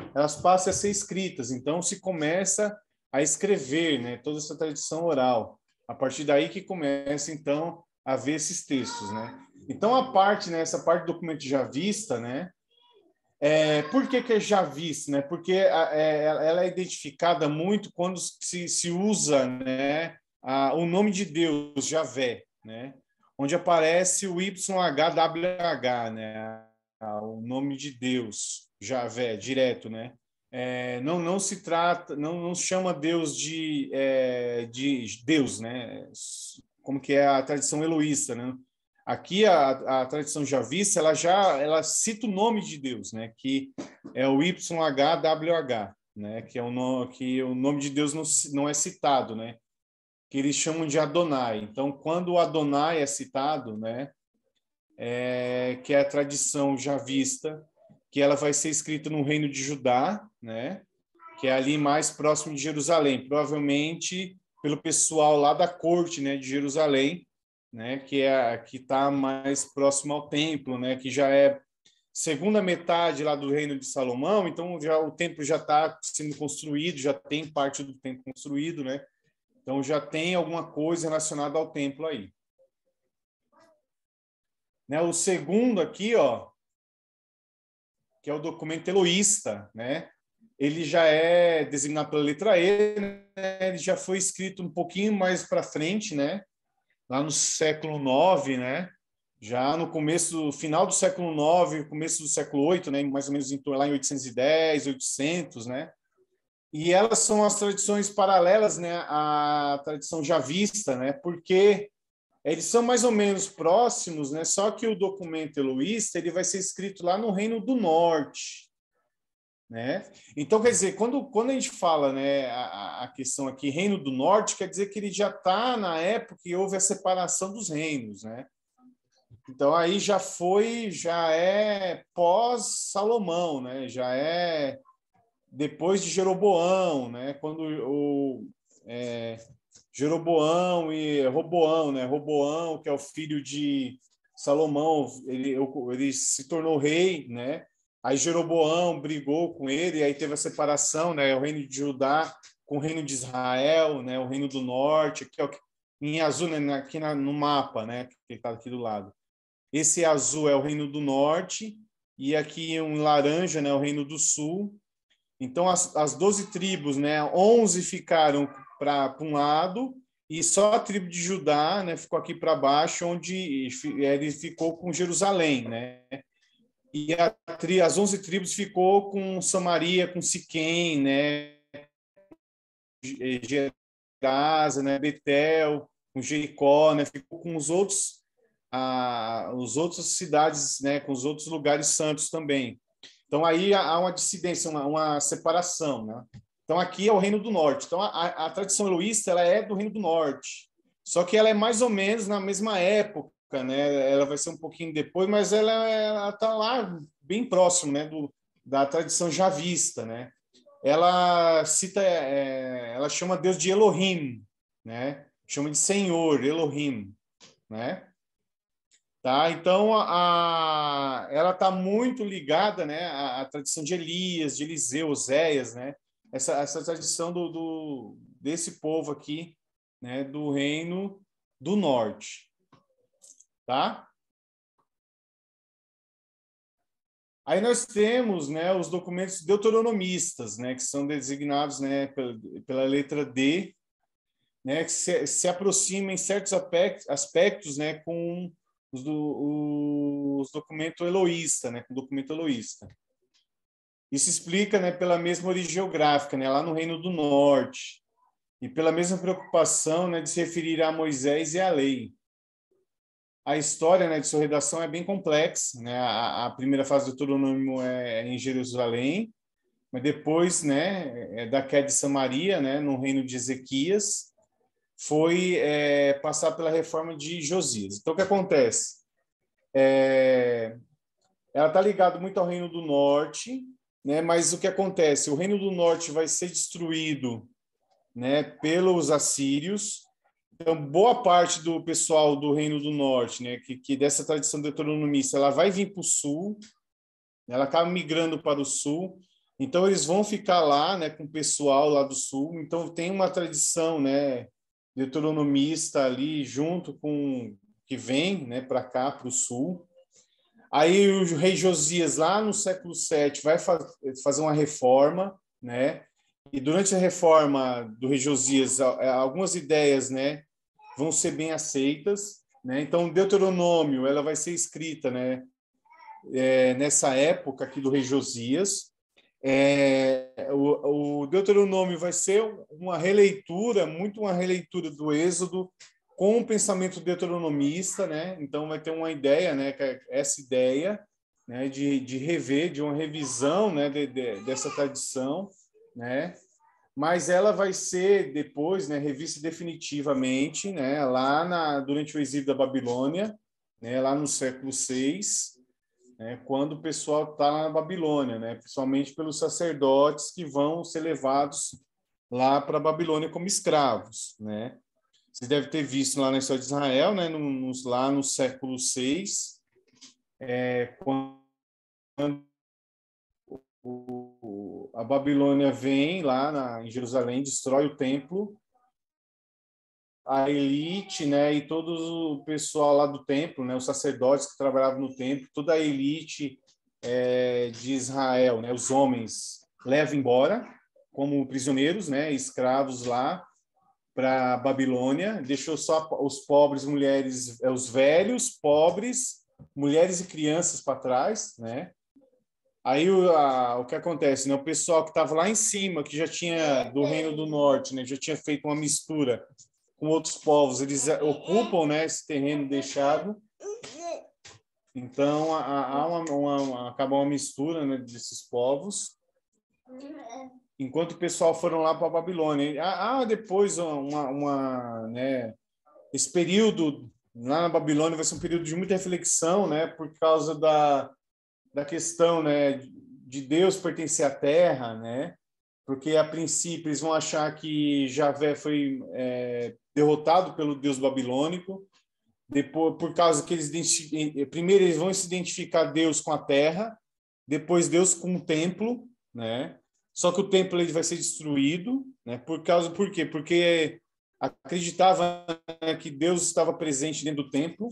elas passam a ser escritas. Então, se começa a escrever, né, toda essa tradição oral. A partir daí que começa, então, a ver esses textos, né? Então, a parte, né, essa parte do documento javista, né, é, por que que é javista, né? Porque a, é, ela é identificada muito quando se, se usa, né, a, o nome de Deus, Javé, né? Onde aparece o Y H W H, né? O nome de Deus, Javé, direto, né? É, não, não se trata, não, não se chama Deus de, é, de Deus, né? Como que é a tradição eloísta, né? Aqui a, a tradição javista, ela já ela cita o nome de Deus, né? Que é o Y H W H, né? Que é o nome que o nome de Deus não, não é citado, né? Que eles chamam de Adonai. Então, quando o Adonai é citado, né? É, que é a tradição javista, que ela vai ser escrita no reino de Judá, né? Que é ali mais próximo de Jerusalém, provavelmente pelo pessoal lá da corte, né, de Jerusalém, né, que é que está mais próximo ao templo, né, que já é segunda metade lá do reino de Salomão, então já o templo já está sendo construído, já tem parte do templo construído, né? Então já tem alguma coisa relacionada ao templo aí. Né, o segundo aqui, ó, que é o documento eloísta, né? Ele já é designado pela letra E, né? Ele já foi escrito um pouquinho mais para frente, né? Lá no século nove, né? Já no começo, final do século nove, começo do século oito, né? Mais ou menos em, lá em oitocentos e dez, oitocentos, né? E elas são as tradições paralelas, né? À tradição javista, né? Porque eles são mais ou menos próximos, né? Só que o documento eloísta ele vai ser escrito lá no Reino do Norte, né? Então, quer dizer, quando, quando a gente fala, né, a, a questão aqui, Reino do Norte, quer dizer que ele já está na época que houve a separação dos reinos, né? Então, aí já foi, já é pós-Salomão, né? Já é depois de Jeroboão, né? Quando o é, Jeroboão e Roboão, né? Roboão, que é o filho de Salomão, ele, ele se tornou rei, né? Aí Jeroboão brigou com ele, e aí teve a separação, né? O reino de Judá com o reino de Israel, né? O reino do norte, aqui, ó, em azul, né? Aqui na, no mapa, né? Que está aqui do lado. Esse azul é o reino do norte, e aqui em laranja, né? O reino do sul. Então, as, as doze tribos, né? onze ficaram para um lado, e só a tribo de Judá, né? Ficou aqui para baixo, onde ele ficou com Jerusalém, né? E a, as onze tribos ficou com Samaria, com Siquém, né? Gerasa, né? Betel, com Jericó, né? Ficou com os outros, a, os outras cidades, né? Com os outros lugares santos também. Então aí há uma dissidência, uma, uma separação, né? Então aqui é o Reino do Norte. Então a, a tradição eloísta ela é do Reino do Norte, só que ela é mais ou menos na mesma época, né? Ela vai ser um pouquinho depois, mas ela está lá bem próximo, né? Do, da tradição javista, né? Ela cita, é, ela chama Deus de Elohim, né? Chama de Senhor, Elohim, né? Tá? Então, a, ela está muito ligada, né, à, à tradição de Elias, de Eliseu, Oséias, né? Essa, essa tradição do, do, desse povo aqui, né, do Reino do Norte. Tá? Aí nós temos, né, os documentos deuteronomistas, né, que são designados, né, pela, pela letra D, né, que se, se aproximam em certos aspectos, aspectos né, com os, do, os documentos eloísta, né, com o documento eloísta. Isso explica, né, pela mesma origem geográfica, né, lá no Reino do Norte, e pela mesma preocupação, né, de se referir a Moisés e à lei. A história, né, de sua redação é bem complexa, né? A, a primeira fase do Deuteronômio é em Jerusalém, mas depois, né, é da queda de Samaria, né, no reino de Ezequias, foi é, passar pela reforma de Josias. Então, o que acontece? É, ela está ligada muito ao Reino do Norte, né, mas o que acontece? O Reino do Norte vai ser destruído, né, pelos assírios. Então, boa parte do pessoal do Reino do Norte, né, que, que dessa tradição deuteronomista, ela vai vir para o sul, ela acaba migrando para o sul, Então, eles vão ficar lá, né, com o pessoal lá do sul. Então, tem uma tradição, né, deuteronomista ali, junto com que vem, né, para cá, para o sul. Aí, o rei Josias, lá no século sete, vai fa fazer uma reforma, né? E durante a reforma do rei Josias, algumas ideias, né, vão ser bem aceitas, né? Então, Deuteronômio, ela vai ser escrita, né, é, nessa época aqui do rei Josias. É, o, o Deuteronômio vai ser uma releitura, muito uma releitura do Êxodo com o pensamento deuteronomista, né? Então vai ter uma ideia, né, que é essa ideia, né, de, de rever, de uma revisão, né, de, de, dessa tradição, né? Mas ela vai ser depois, né, revista definitivamente, né, lá na, durante o exílio da Babilônia, né, lá no século seis, né, quando o pessoal está na Babilônia, né, principalmente pelos sacerdotes que vão ser levados lá para a Babilônia como escravos, né? Você deve ter visto lá na história de Israel, né, no, lá no século seis, é, quando o, a Babilônia vem lá na, em Jerusalém, destrói o templo, a elite, né, e todo o pessoal lá do templo, né, os sacerdotes que trabalhavam no templo, toda a elite é, de Israel, né, os homens, levam embora como prisioneiros, né, escravos lá para Babilônia, deixou só os pobres, mulheres, os velhos, pobres, mulheres e crianças para trás, né? Aí o, a, o que acontece, né? O pessoal que estava lá em cima, que já tinha do Reino do Norte, né, já tinha feito uma mistura com outros povos, eles ocupam, né, esse terreno deixado. Então há uma, uma, uma, acaba uma mistura, né, desses povos. Enquanto o pessoal foram lá para a Babilônia. Ah, depois uma, uma, né, esse período lá na Babilônia vai ser um período de muita reflexão, né, por causa da, da questão, né, de Deus pertencer à terra, né, porque a princípio eles vão achar que Javé foi é, derrotado pelo Deus babilônico, depois por causa que eles primeiro eles vão se identificar Deus com a terra, depois Deus com o templo, né? Só que o templo ele vai ser destruído, né? Por causa, por quê? Porque acreditava que Deus estava presente dentro do templo,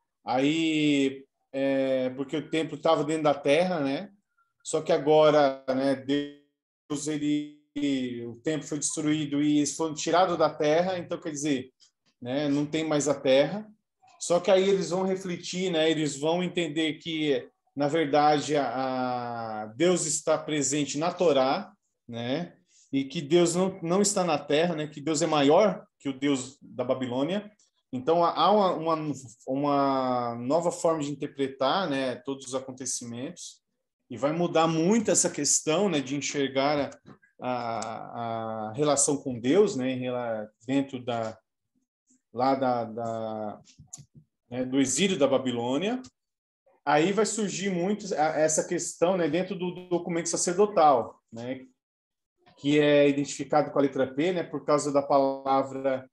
aí é, porque o templo estava dentro da terra, né? Só que agora, né? Deus ele, o templo foi destruído e eles foram tirados da terra, então quer dizer, né? Não tem mais a terra. Só que aí eles vão refletir, né? Eles vão entender que na verdade a, a Deus está presente na Torá, né? E que Deus não, não está na terra, né? Que Deus é maior que o Deus da Babilônia. Então há uma, uma, uma nova forma de interpretar, né, todos os acontecimentos, e vai mudar muito essa questão, né, de enxergar a, a, a relação com Deus, né, dentro da lá da, da né, do exílio da Babilônia. Aí vai surgir muito essa questão, né, dentro do documento sacerdotal, né, que é identificado com a letra P, né, por causa da palavra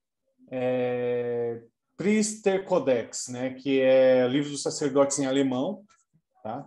é, Priester Codex, né, que é o livro dos sacerdotes em alemão, tá?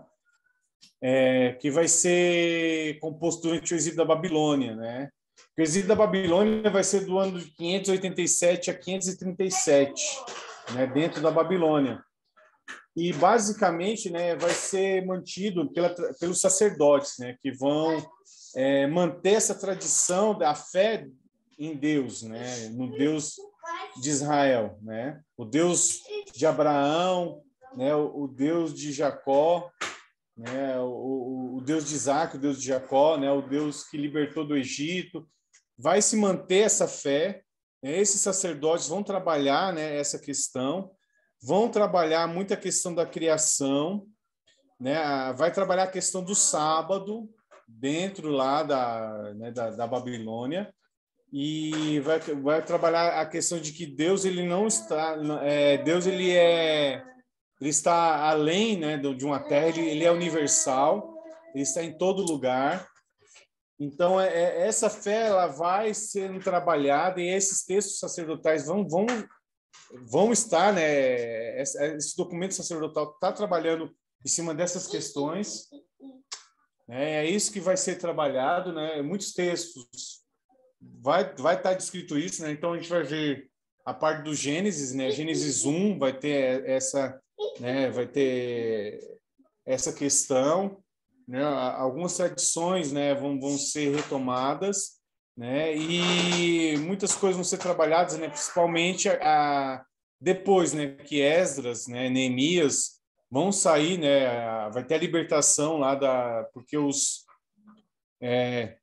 É, que vai ser composto durante o exílio da Babilônia, né? O exílio da Babilônia vai ser do ano de quinhentos e oitenta e sete a quinhentos e trinta e sete, né, dentro da Babilônia. E basicamente, né, vai ser mantido pela, pelos sacerdotes, né, que vão é, manter essa tradição da fé em Deus, né, no Deus de Israel, né, o Deus de Abraão, né, o, o Deus de Jacó, né, o, o Deus de Isaac, o Deus de Jacó, né, o Deus que libertou do Egito. Vai se manter essa fé, né, esses sacerdotes vão trabalhar, né, essa questão, vão trabalhar muita questão da criação, né, vai trabalhar a questão do sábado dentro lá da, né, da, da Babilônia, e vai, vai trabalhar a questão de que Deus ele não está, é, Deus ele é ele está além, né, de uma terra, ele, ele é universal, ele está em todo lugar. Então, é, é, essa fé ela vai sendo trabalhada e esses textos sacerdotais vão, vão, vão estar, né, esse, esse documento sacerdotal está trabalhando em cima dessas questões. É isso que vai ser trabalhado, né? Muitos textos vai vai estar descrito isso, né? Então a gente vai ver a parte do Gênesis, né? Gênesis um vai ter essa, né? Vai ter essa questão, né? Algumas tradições, né? Vão vão ser retomadas, né? E muitas coisas vão ser trabalhadas, né? Principalmente a, a depois, né? Que Esdras, né? Neemias vão sair, né? Vai ter a libertação lá da, porque os é,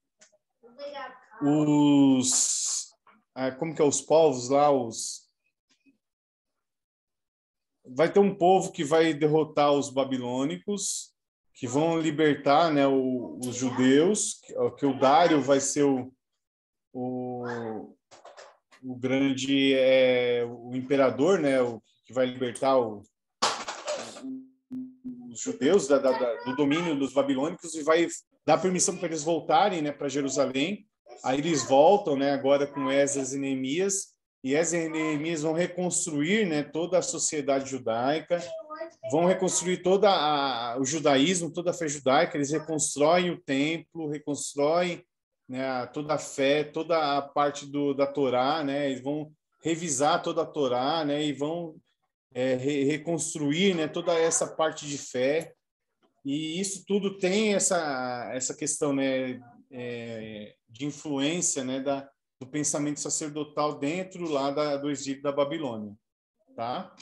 os como que é os povos lá, os vai ter um povo que vai derrotar os babilônicos, que vão libertar, né? O, os judeus, que, que o Dário vai ser o o, o grande é, o imperador, né? O que vai libertar o os judeus da, da, do domínio dos babilônicos e vai dar permissão para eles voltarem, né, para Jerusalém. Aí eles voltam, né, agora com Esdras e Neemias, e Esdras e Neemias vão reconstruir, né, toda a sociedade judaica, vão reconstruir todo o judaísmo, toda a fé judaica, eles reconstroem o templo, reconstroem, né, toda a fé, toda a parte do, da Torá, né, eles vão revisar toda a Torá, né, e vão É, re reconstruir, né, toda essa parte de fé, e isso tudo tem essa essa questão, né, é, de influência, né, da, do pensamento sacerdotal dentro lá da, do exílio da Babilônia, tá?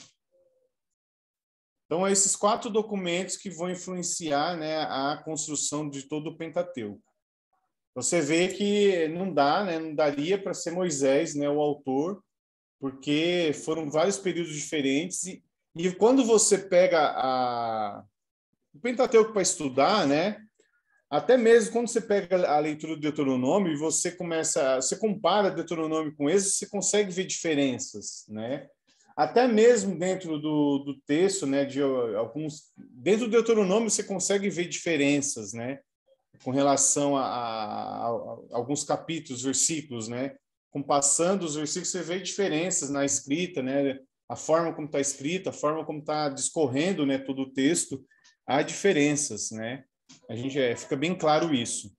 Então, esses quatro documentos que vão influenciar, né, a construção de todo o Pentateuco. Você vê que não dá, né, não daria para ser Moisés, né, o autor, porque foram vários períodos diferentes e, e quando você pega a, o Pentateuco para estudar, né? Até mesmo quando você pega a leitura do Deuteronômio e você começa, você compara Deuteronômio com Êxodo, você consegue ver diferenças, né? Até mesmo dentro do, do texto, né? De alguns, dentro do Deuteronômio você consegue ver diferenças, né? Com relação a, a, a alguns capítulos, versículos, né? Com passando os versículos, você vê diferenças na escrita, né? A forma como está escrita, a forma como está discorrendo, né? Todo o texto, há diferenças, né? A gente é, fica bem claro isso.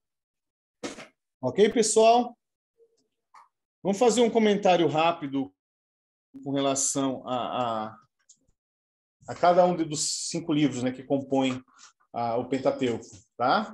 Ok, pessoal? Vamos fazer um comentário rápido com relação a, a, a cada um dos cinco livros, né? Que compõem a, o Pentateuco, tá?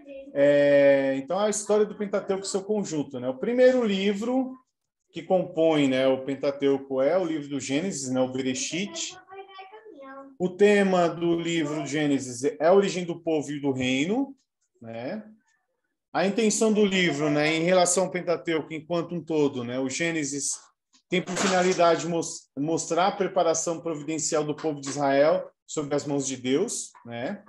É, então, a história do Pentateuco, seu conjunto, né? O primeiro livro que compõe, né, o Pentateuco é o livro do Gênesis, né, o Bereshit. O tema do livro Gênesis é a origem do povo e do reino, né? A intenção do livro, né, em relação ao Pentateuco enquanto um todo, né? O Gênesis tem por finalidade mostrar a preparação providencial do povo de Israel sob as mãos de Deus, né?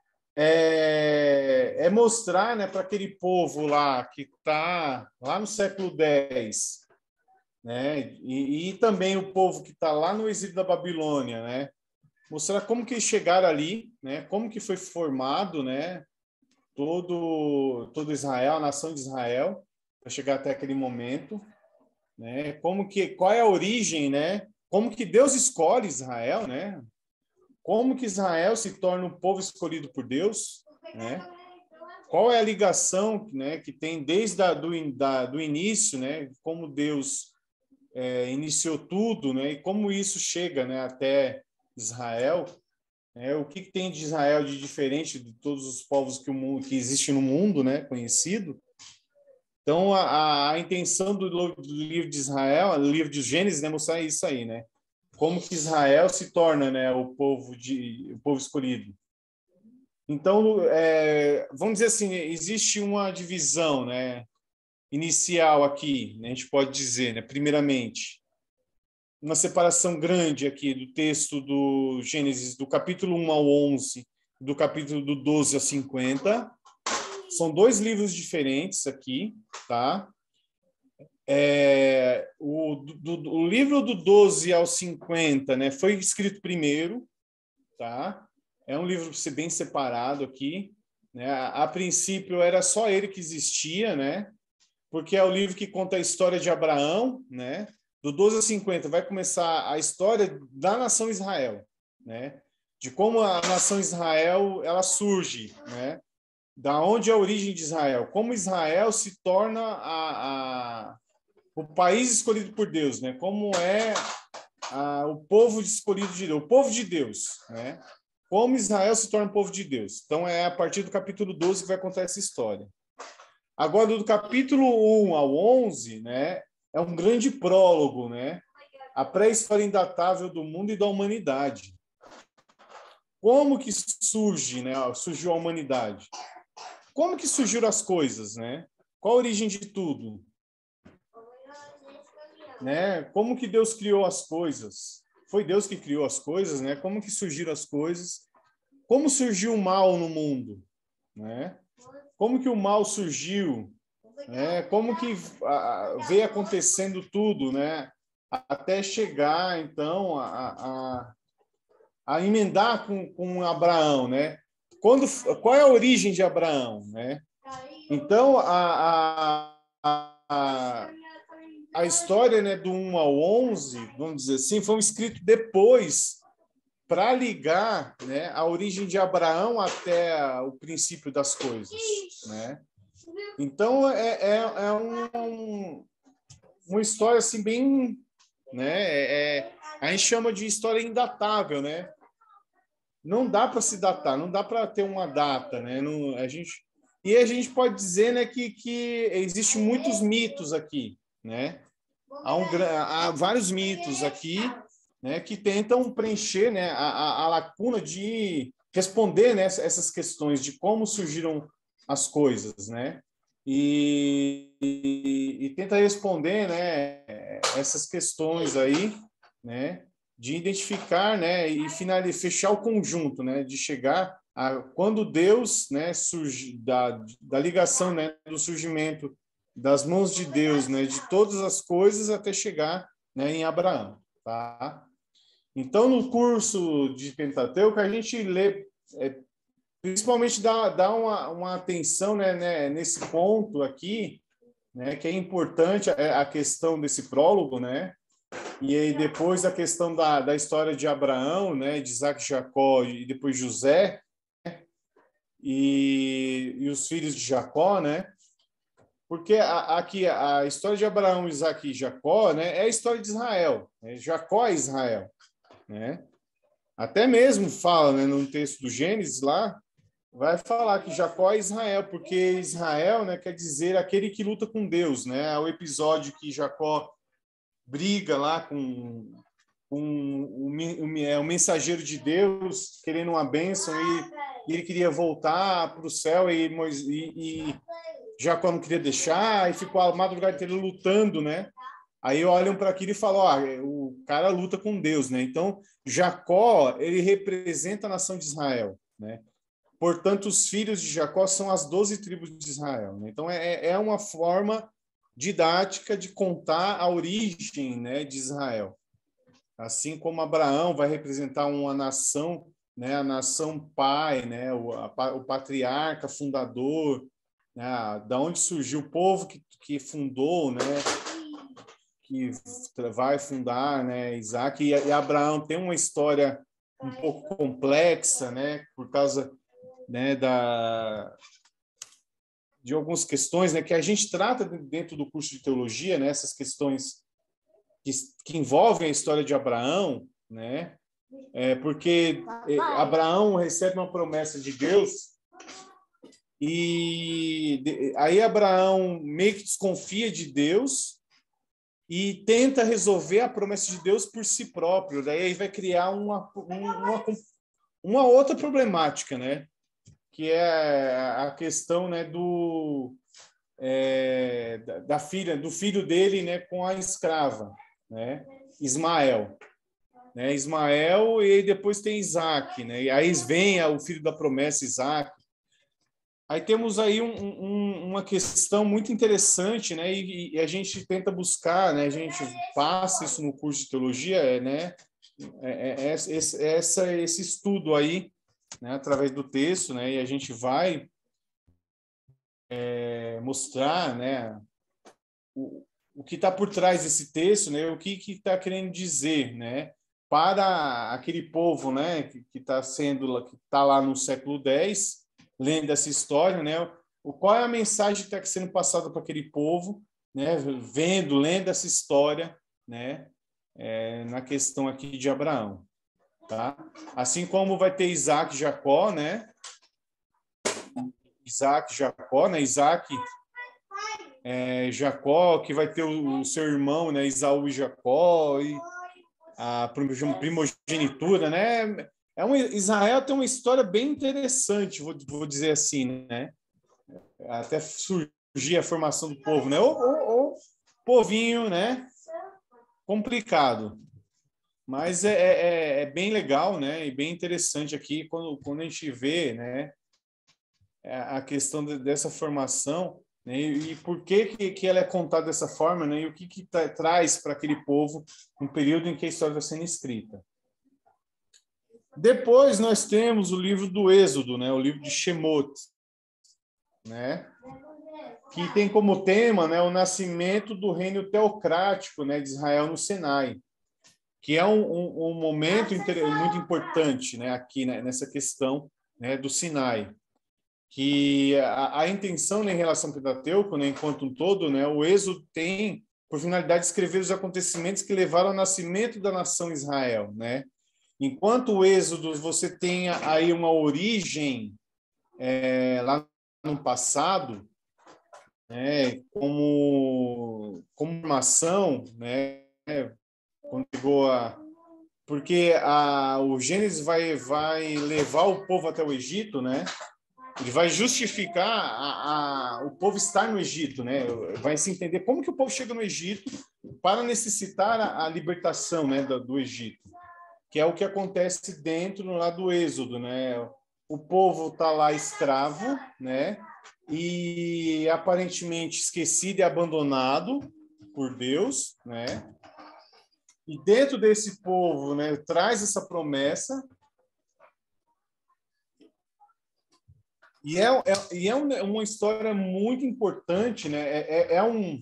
É, é mostrar, né, para aquele povo lá que está lá no século dez, né, e, e também o povo que está lá no exílio da Babilônia, né, mostrar como que eles chegaram ali, né, como que foi formado, né, todo todo Israel, a nação de Israel, para chegar até aquele momento, né, como que qual é a origem, né, como que Deus escolhe Israel, né? Como que Israel se torna um povo escolhido por Deus, né? Qual é a ligação, né, que tem desde a, do, da, do início, né? Como Deus é, iniciou tudo, né? E como isso chega, né, até Israel, né? O que, que tem de Israel de diferente de todos os povos que o mundo que existe no mundo, né? Conhecido. Então a, a intenção do, do livro de Israel, do livro de Gênesis, é mostrar isso aí, né? Como que Israel se torna, né, o povo de o povo escolhido. Então, é, vamos dizer assim, existe uma divisão, né, inicial aqui, né, a gente pode dizer, né, primeiramente, uma separação grande aqui do texto do Gênesis, do capítulo um ao onze, do capítulo do doze ao cinquenta. São dois livros diferentes aqui, tá? É, o, do, o livro do doze ao cinquenta, né, foi escrito primeiro, tá? É um livro bem separado aqui, né? A, a princípio era só ele que existia, né? Porque é o livro que conta a história de Abraão, né? Do doze ao cinquenta vai começar a história da nação Israel, né? De como a nação Israel ela surge, né? da onde é a origem de Israel, como Israel se torna a, a, o país escolhido por Deus, né? Como é a, o povo escolhido de Deus, o povo de Deus, né? Como Israel se torna o povo de Deus. Então, é a partir do capítulo doze que vai contar essa história. Agora, do capítulo um ao onze, né, é um grande prólogo, né? A pré-história indatável do mundo e da humanidade. Como que surge, né? Surgiu a humanidade? Como que surgiram as coisas, né? Qual a origem de tudo? Né? Como que Deus criou as coisas? Foi Deus que criou as coisas, né? Como que surgiram as coisas? Como surgiu o mal no mundo, né? Como que o mal surgiu? Né? Como que a, veio acontecendo tudo, né? Até chegar, então, a, a, a emendar com, com Abraão, né? Quando, qual é a origem de Abraão, né? Então, a, a, a, a história, né, do um ao onze, vamos dizer assim, foi escrito depois para ligar, né, a origem de Abraão até o princípio das coisas, né? Então, é, é, é um, uma história assim bem, né? É, é, a gente chama de história indatável, né? Não dá para se datar, não dá para ter uma data, né? Não, a gente, e a gente pode dizer, né, que, que existem muitos mitos aqui, né? Há, um, há vários mitos aqui, né, que tentam preencher, né, a, a, a lacuna de responder, né, essas questões de como surgiram as coisas, né? E, e, e tenta responder, né, essas questões aí, né, de identificar, né, e finalizar, fechar o conjunto, né, de chegar a quando Deus, né, surge da, da ligação, né, do surgimento das mãos de Deus, né, de todas as coisas até chegar, né, em Abraão, tá? Então, no curso de Pentateuco, a gente lê, é, principalmente dá, dá uma, uma atenção, né, né, nesse ponto aqui, né, que é importante a, a questão desse prólogo, né? E aí depois a questão da, da história de Abraão, né, de Isaac e Jacó e depois José, né, e, e os filhos de Jacó, né? Porque a, aqui a história de Abraão, Isaac e Jacó, né, é a história de Israel. Né? Jacó é Israel, né? Até mesmo fala, né, no texto do Gênesis lá, vai falar que Jacó é Israel, porque Israel, né, quer dizer aquele que luta com Deus, né? É o episódio que Jacó briga lá com, com o, o, é, o mensageiro de Deus, querendo uma bênção, e, e ele queria voltar para o céu, e, e, e Jacó não queria deixar, e ficou a madrugada inteira lutando, né? Aí olham para aquilo e falam, ó, o cara luta com Deus, né? Então, Jacó, ele representa a nação de Israel, né? Portanto, os filhos de Jacó são as doze tribos de Israel, né? Então, é, é uma forma didática de contar a origem, né, de Israel. Assim como Abraão vai representar uma nação, né, a nação pai, né, o, a, o patriarca fundador, né, da onde surgiu o povo que, que fundou, né, que vai fundar, né, Isaac, e, e Abraão tem uma história um pouco complexa, né, por causa, né, da de algumas questões, né, que a gente trata dentro do curso de teologia, né, essas questões que, que envolvem a história de Abraão, né, é, porque Abraão recebe uma promessa de Deus e de, aí Abraão meio que desconfia de Deus e tenta resolver a promessa de Deus por si próprio, daí aí vai criar uma, uma, uma outra problemática, né, que é a questão, né, do é, da, da filha do filho dele, né, com a escrava, né, Ismael, né, Ismael, e depois tem Isaac, né, e aí vem o filho da promessa, Isaac. Aí temos aí um, um, uma questão muito interessante, né, e, e a gente tenta buscar, né, a gente passa isso no curso de teologia, né, é, é, é, esse, essa, esse estudo aí, né, através do texto, né, e a gente vai é, mostrar, né, o, o que está por trás desse texto, né, o que está querendo dizer, né, para aquele povo, né, que está sendo, que está lá no século dez, lendo essa história, né? O, qual é a mensagem que está sendo passada para aquele povo, né? Vendo, lendo essa história, né? É, na questão aqui de Abraão, tá? Assim como vai ter Isaac e Jacó, né? Isaac e Jacó, né? Isaac, é, Jacó, que vai ter o, o seu irmão, né? Esaú e Jacó, e a primogenitura, né? É um, Israel tem uma história bem interessante, vou, vou dizer assim, né? Até surgir a formação do povo, né? O povinho, né? Complicado. Mas é, é, é bem legal, né? E bem interessante aqui quando, quando a gente vê, né? A questão de, dessa formação, né? E, e por que, que que ela é contada dessa forma, né? E o que que tá, traz para aquele povo no período em que a história está sendo escrita. Depois nós temos o livro do Êxodo, né? O livro de Shemot, né? Que tem como tema, né, o nascimento do reino teocrático, né, de Israel no Sinai, que é um, um, um momento muito importante, né, aqui, né, nessa questão, né, do Sinai, que a, a intenção, né, em relação ao Pentateuco, né, enquanto um todo, né, o Êxodo tem por finalidade de escrever os acontecimentos que levaram ao nascimento da nação Israel, né? Enquanto o Êxodo você tem aí uma origem é, lá no passado, né, como como nação, né, quando chegou a porque a o Gênesis vai vai levar o povo até o Egito, né? Ele vai justificar a, a, o povo estar no Egito, né? Vai se entender como que o povo chega no Egito para necessitar a, a libertação, né, do, do Egito, que é o que acontece dentro lá do Êxodo, né? O povo está lá escravo, né? E aparentemente esquecido e abandonado por Deus, né? E dentro desse povo, né, traz essa promessa. E é, é, e é uma história muito importante, né? É, é um,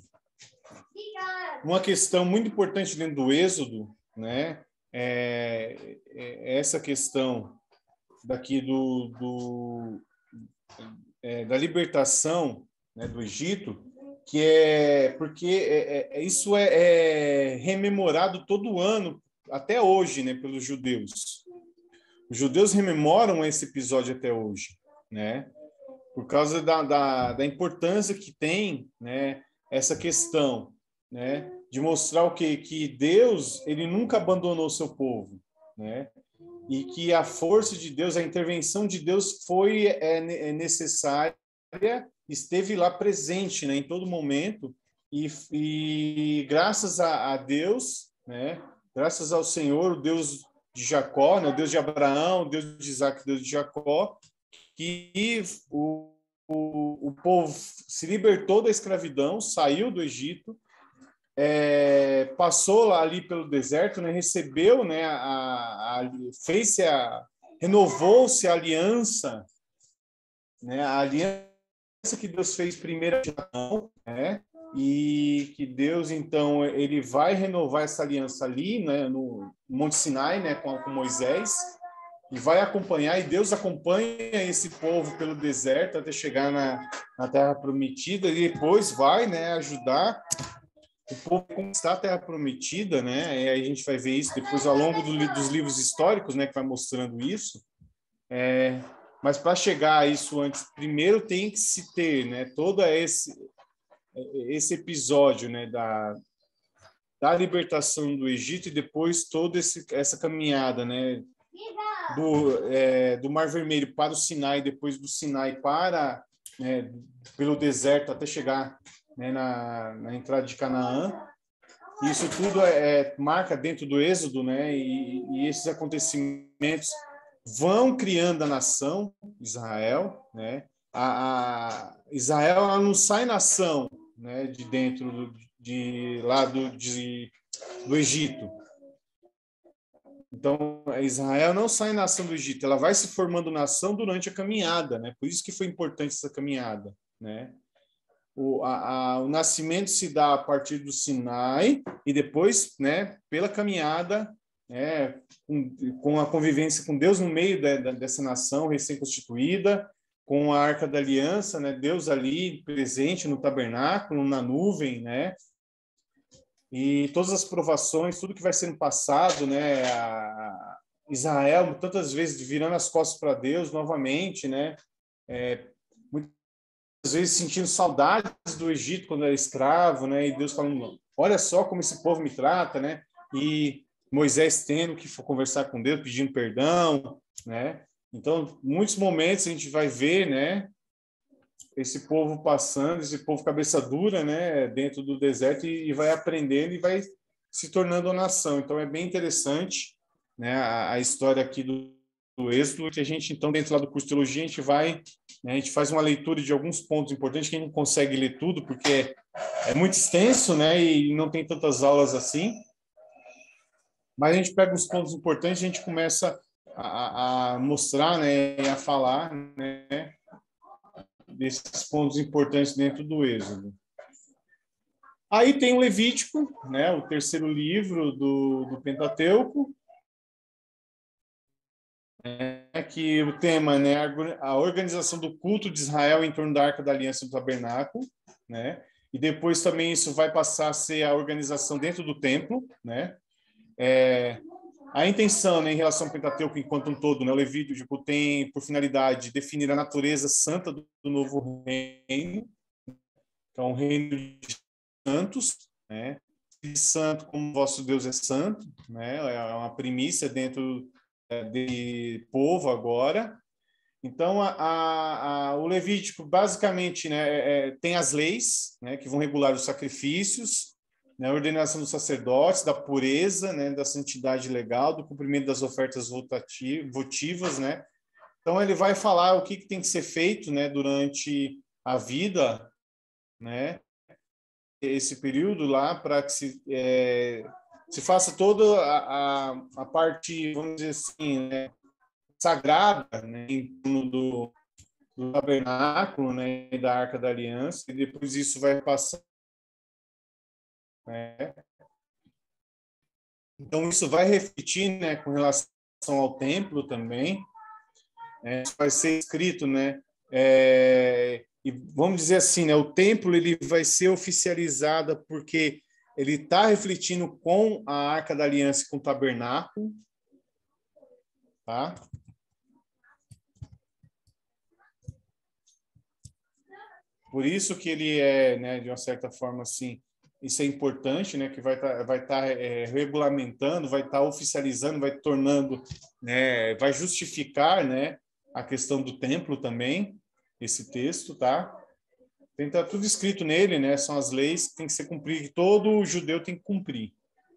uma questão muito importante dentro do Êxodo, né? É, é essa questão daqui do, do é, da libertação, né, do Egito, que é porque é, é, isso é, é rememorado todo ano até hoje, né, pelos judeus. Os judeus rememoram esse episódio até hoje, né? Por causa da, da, da importância que tem, né, essa questão, né, de mostrar o quê? Que Deus, ele nunca abandonou o seu povo, né? E que a força de Deus, a intervenção de Deus foi é, é necessária, esteve lá presente, né, em todo momento, e, e graças a, a Deus, né, graças ao Senhor, o Deus de Jacó, né, o Deus de Abraão, o Deus de Isaac, o Deus de Jacó, que o, o, o povo se libertou da escravidão, saiu do Egito, é, passou lá ali pelo deserto, né, recebeu, né, a, a, fez a, renovou-se a aliança, né, a aliança que Deus fez primeiro, né, e que Deus, então, ele vai renovar essa aliança ali, né, no Monte Sinai, né, com, com Moisés, e vai acompanhar, e Deus acompanha esse povo pelo deserto até chegar na, na Terra Prometida, e depois vai, né, ajudar o povo a conquistar a Terra Prometida, né, e aí a gente vai ver isso depois ao longo do, dos livros históricos, né, que vai mostrando isso, é, mas para chegar a isso antes, primeiro tem que se ter, né, todo esse, esse episódio, né, da, da libertação do Egito e depois toda esse, essa caminhada, né, Do, é, do Mar Vermelho para o Sinai, depois do Sinai para, né, pelo deserto até chegar, né, na, na entrada de Canaã. Isso tudo é, é, marca dentro do Êxodo, né, e, e esses acontecimentos vão criando a nação Israel, né. A, a Israel ela não sai nação, né, de dentro do, de lá do, de, do Egito. Então, Israel não sai nação do Egito, ela vai se formando nação durante a caminhada, né? Por isso que foi importante essa caminhada, né? O, a, a, o nascimento se dá a partir do Sinai e depois, né, pela caminhada, né, com, com a convivência com Deus no meio de, de, dessa nação recém-constituída, com a Arca da Aliança, né? Deus ali presente no tabernáculo, na nuvem, né? E todas as provações, tudo que vai sendo passado, né? A Israel tantas vezes virando as costas para Deus novamente, né? É, muitas vezes sentindo saudades do Egito quando era escravo, né? E Deus falando, olha só como esse povo me trata, né? E Moisés tendo que conversar com Deus, pedindo perdão, né? Então, muitos momentos a gente vai ver, né? Esse povo passando, esse povo cabeça dura, né? Dentro do deserto e, e vai aprendendo e vai se tornando uma nação. Então, é bem interessante, né? A, a história aqui do, do Êxodo, que a gente, então, dentro lá do curso de teologia, a gente vai, né? A gente faz uma leitura de alguns pontos importantes, que a gente não consegue ler tudo, porque é, é muito extenso, né? E não tem tantas aulas assim. Mas a gente pega os pontos importantes e a gente começa a, a mostrar, né, a falar, né, desses pontos importantes dentro do Êxodo. Aí tem o Levítico, né, o terceiro livro do, do Pentateuco, é, que o tema, né, a organização do culto de Israel em torno da Arca da Aliança do Tabernáculo, né, e depois também isso vai passar a ser a organização dentro do templo, né. É, a intenção, né, em relação ao Pentateuco enquanto um todo, né, o Levítico tem por finalidade definir a natureza santa do, do novo reino, que é um reino de santos, né, de santo como vosso Deus é santo, né, é uma primícia dentro é, de povo agora. Então, a, a, a, o Levítico basicamente, né, é, tem as leis, né, que vão regular os sacrifícios, né, a ordenação dos sacerdotes, da pureza, né, da santidade legal, do cumprimento das ofertas votivas, né? Então ele vai falar o que, que tem que ser feito, né, durante a vida, né, esse período lá para que se é, se faça toda a, a, a parte, vamos dizer assim, né, sagrada, né, em torno do, do tabernáculo, né, e da Arca da Aliança, e depois isso vai passar, né? Então, isso vai refletir, né, com relação ao templo também, né, isso vai ser escrito, né, é, e vamos dizer assim, né, o templo ele vai ser oficializado porque ele está refletindo com a Arca da Aliança e com o tabernáculo, tá? Por isso que ele é, né, de uma certa forma, assim, isso é importante, né, que vai estar tá, vai tá, é, regulamentando, vai estar tá oficializando, vai tornando, né, vai justificar, né, a questão do templo também, esse texto, tá? Tem tá tudo escrito nele, né, são as leis que tem que ser cumpridas, que todo judeu tem que cumprir.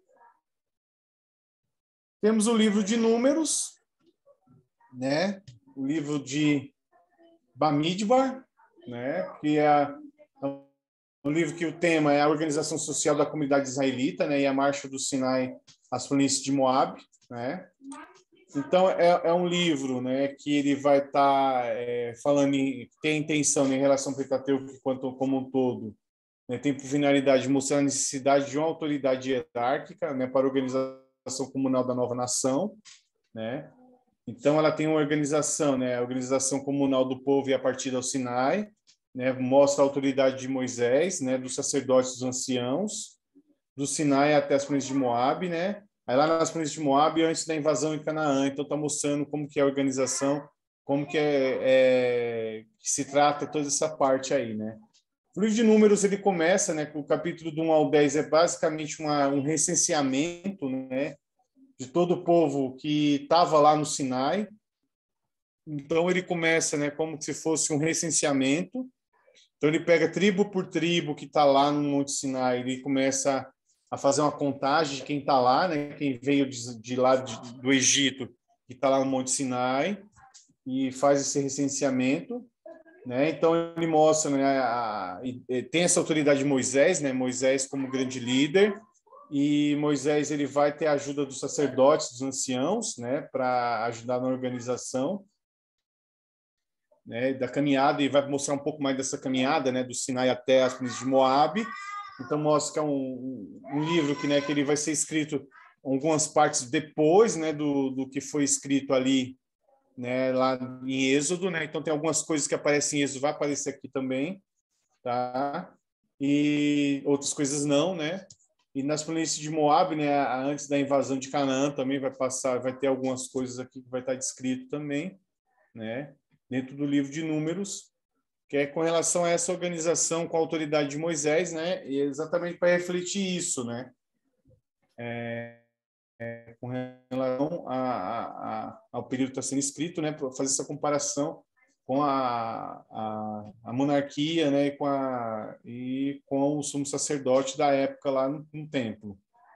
Temos o livro de Números, né, o livro de Bamidbar, né, que é um livro que o tema é a organização social da comunidade israelita, né, e a marcha do Sinai às planícies de Moab, né. Então é, é um livro, né, que ele vai estar tá, é, falando em, tem a intenção, né, em relação ao Pentateuco quanto como um todo, né, tem por finalidade de mostrar a necessidade de uma autoridade hierárquica, né, para a organização comunal da nova nação, né. Então ela tem uma organização, né, a organização comunal do povo e a partir do Sinai, né, mostra a autoridade de Moisés, né, dos sacerdotes, dos anciãos, do Sinai até as planícies de Moab, né? Aí lá nas planícies de Moab, antes da invasão em Canaã, então está mostrando como que é a organização, como que é, é que se trata toda essa parte aí, né? O livro de Números ele começa, né, com o capítulo do um ao dez é basicamente uma, um recenseamento, né, de todo o povo que estava lá no Sinai. Então ele começa, né, como se fosse um recenseamento. Então ele pega tribo por tribo que está lá no Monte Sinai, ele começa a fazer uma contagem de quem está lá, né? Quem veio de, de lá de, do Egito, que está lá no Monte Sinai, e faz esse recenseamento, né? Então ele mostra, né, a, a, tem essa autoridade de Moisés, né? Moisés como grande líder, e Moisés ele vai ter a ajuda dos sacerdotes, dos anciãos, né? Para ajudar na organização, né, da caminhada, e vai mostrar um pouco mais dessa caminhada, né, do Sinai até as planícies de Moab. Então mostra que é um, um livro que, né, que ele vai ser escrito algumas partes depois, né, do, do que foi escrito ali né, lá em Êxodo, né? Então tem algumas coisas que aparecem em Êxodo, vai aparecer aqui também, tá? E outras coisas não, né? E nas planícies de Moab, né, antes da invasão de Canaã também vai passar, vai ter algumas coisas aqui que vai estar descrito também, né? Dentro do livro de Números, que é com relação a essa organização com a autoridade de Moisés, né? E exatamente para refletir isso, né? É, é, com relação a, a, a, ao período que está sendo escrito, né? Para fazer essa comparação com a, a, a monarquia, né? E com, a, e com o sumo sacerdote da época lá no, no templo.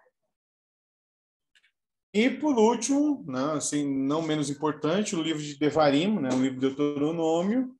E, por último, né, assim, não menos importante, o livro de Devarim, né? O livro de Deuteronômio,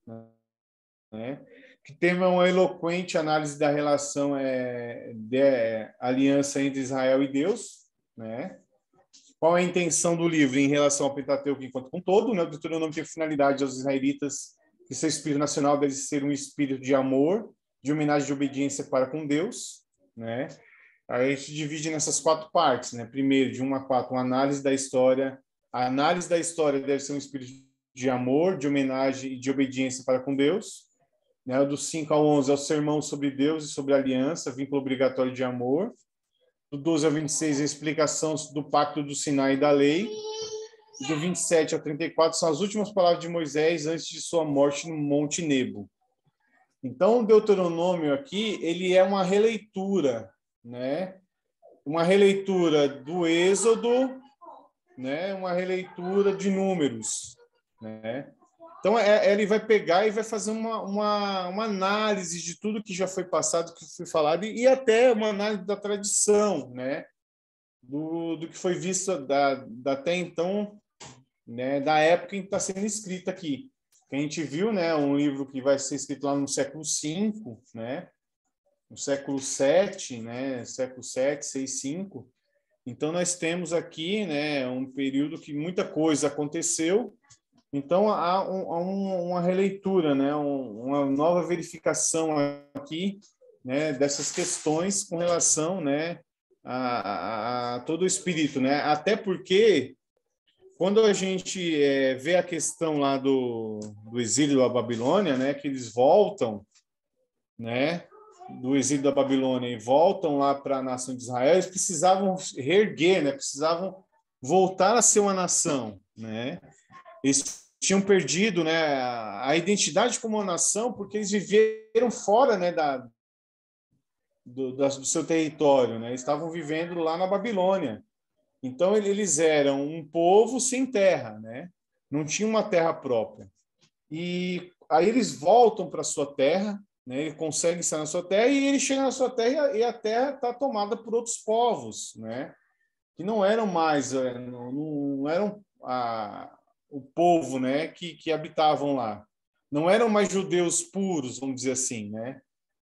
né, que tem uma eloquente análise da relação é, de é, aliança entre Israel e Deus, né? Qual é a intenção do livro em relação ao Pentateuco enquanto um todo, né? O Deuteronômio tem finalidade aos israelitas que seu espírito nacional deve ser um espírito de amor, de homenagem e de obediência para com Deus, né? Aí a gente divide nessas quatro partes, né? Primeiro, de uma a quatro, uma análise da história. A análise da história deve ser um espírito de amor, de homenagem e de obediência para com Deus. Né? Do cinco ao onze é o sermão sobre Deus e sobre a aliança, vínculo obrigatório de amor. Do doze ao vinte e seis, a explicação do pacto do Sinai e da lei. E do vinte e sete ao trinta e quatro são as últimas palavras de Moisés antes de sua morte no Monte Nebo. Então, o Deuteronômio aqui, ele é uma releitura, né? Uma releitura do Êxodo, né? Uma releitura de Números, né? Então, é, ele vai pegar e vai fazer uma, uma, uma análise de tudo que já foi passado, que foi falado, e, e até uma análise da tradição, né? Do, do que foi visto da, da até então, né? Da época em que está sendo escrito aqui. Que a gente viu, né? Um livro que vai ser escrito lá no século cinco, né? No século sete, né? Século sete, seis, cinco. Então, nós temos aqui, né? Um período que muita coisa aconteceu. Então, há, um, há um, uma releitura, né? Um, uma nova verificação aqui, né? Dessas questões com relação, né? A, a, a todo o espírito, né? Até porque, quando a gente é, vê a questão lá do, do exílio da Babilônia, né? Que eles voltam, né? Do exílio da Babilônia e voltam lá para a nação de Israel, eles precisavam reerguer, né? Precisavam voltar a ser uma nação, né? Eles tinham perdido, né, a identidade como uma nação porque eles viveram fora, né, da, do, da, do seu território, né? Eles estavam vivendo lá na Babilônia. Então, eles eram um povo sem terra, né? Não tinha uma terra própria. E aí eles voltam para a sua terra, né? Ele consegue estar na sua terra e ele chega na sua terra e a terra está tomada por outros povos, né? Que não eram mais, não, não eram a, o povo, né? Que, que habitavam lá. Não eram mais judeus puros, vamos dizer assim, né?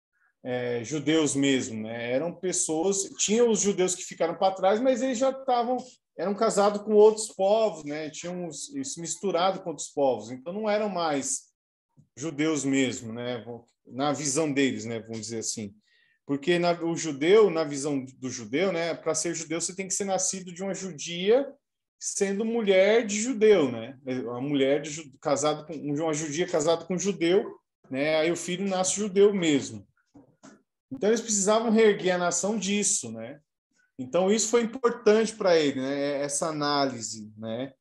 É, judeus mesmo, né? Eram pessoas, tinham os judeus que ficaram para trás, mas eles já estavam, eram casados com outros povos, né? Tinham se misturado com outros povos, então não eram mais judeus mesmo, né? Na visão deles, né? Vamos dizer assim, porque na, o judeu, na visão do judeu, né? Para ser judeu você tem que ser nascido de uma judia, sendo mulher de judeu, né? Uma mulher de casado com uma judia casada com um judeu, né? Aí o filho nasce judeu mesmo. Então, eles precisavam reerguer a nação disso, né? Então, isso foi importante para ele, né? Essa análise, né?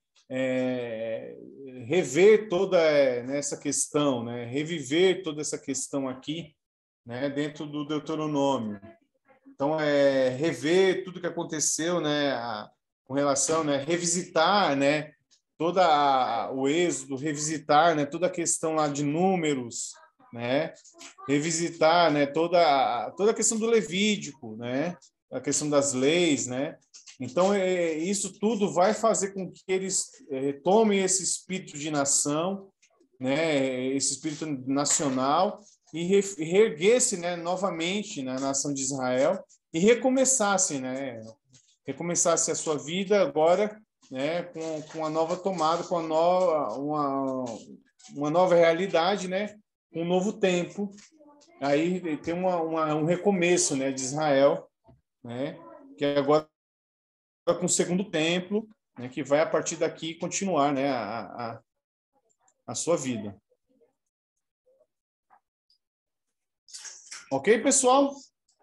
É, rever toda né, essa questão, né? Reviver toda essa questão aqui, né? Dentro do Deuteronômio. Então, é rever tudo que aconteceu, né? A, com relação, né? Revisitar, né? Toda a, o êxodo, revisitar, né? Toda a questão lá de números, né? Revisitar, né, toda toda a questão do Levítico, né, a questão das leis, né? Então é, isso tudo vai fazer com que eles é, tomem esse espírito de nação, né, esse espírito nacional e re, reerguesse, né, novamente na nação de Israel e recomeçassem, né, recomeçasse a sua vida agora, né, com, com a nova tomada, com a nova uma, uma nova realidade, né? Um novo tempo, aí tem uma, uma, um recomeço, né, de Israel, né, que agora com o segundo templo, né, que vai, a partir daqui, continuar, né, a, a, a sua vida. Ok, pessoal?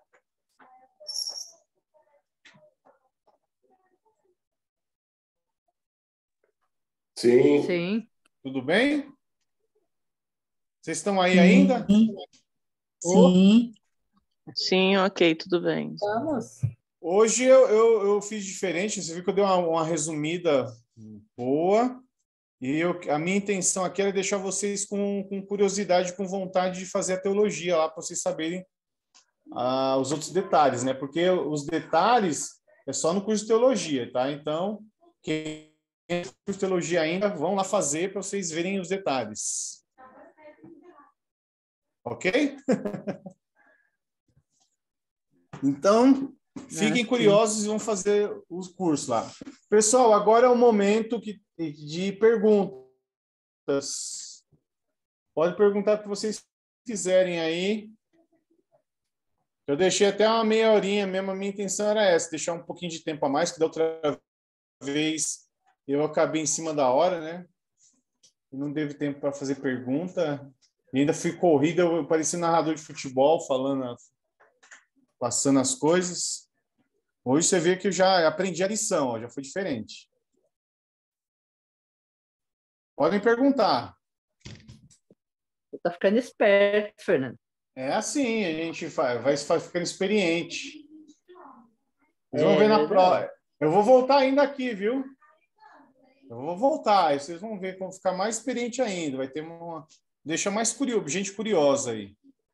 Sim. Sim. Tudo bem? Vocês estão aí Sim. ainda? Sim. Sim, ok, tudo bem. Vamos. Hoje eu, eu, eu fiz diferente, você viu que eu dei uma, uma resumida boa, e eu, a minha intenção aqui era deixar vocês com, com curiosidade, com vontade de fazer a teologia lá, para vocês saberem ah, os outros detalhes, né? Porque os detalhes é só no curso de teologia, tá? Então, quem tem curso de teologia ainda, vão lá fazer para vocês verem os detalhes. Ok? Então, fiquem curiosos e vão fazer os cursos lá. Pessoal, agora é o momento que, de perguntas. Pode perguntar o que vocês quiserem aí. Eu deixei até uma meia horinha mesmo, a minha intenção era essa, deixar um pouquinho de tempo a mais, que da outra vez eu acabei em cima da hora, né? Não teve tempo para fazer pergunta. E ainda fui corrida, eu parecia narrador de futebol, falando, passando as coisas. Hoje você vê que eu já aprendi a lição, ó, já foi diferente. Podem perguntar. Você tá ficando esperto, Fernando. É assim, a gente vai, vai ficando experiente. Vocês É vão ver na verdade. prova. Eu vou voltar ainda aqui, viu? Eu vou voltar, aí vocês vão ver como ficar mais experiente ainda. Vai ter uma. Deixa mais curioso, gente curiosa aí.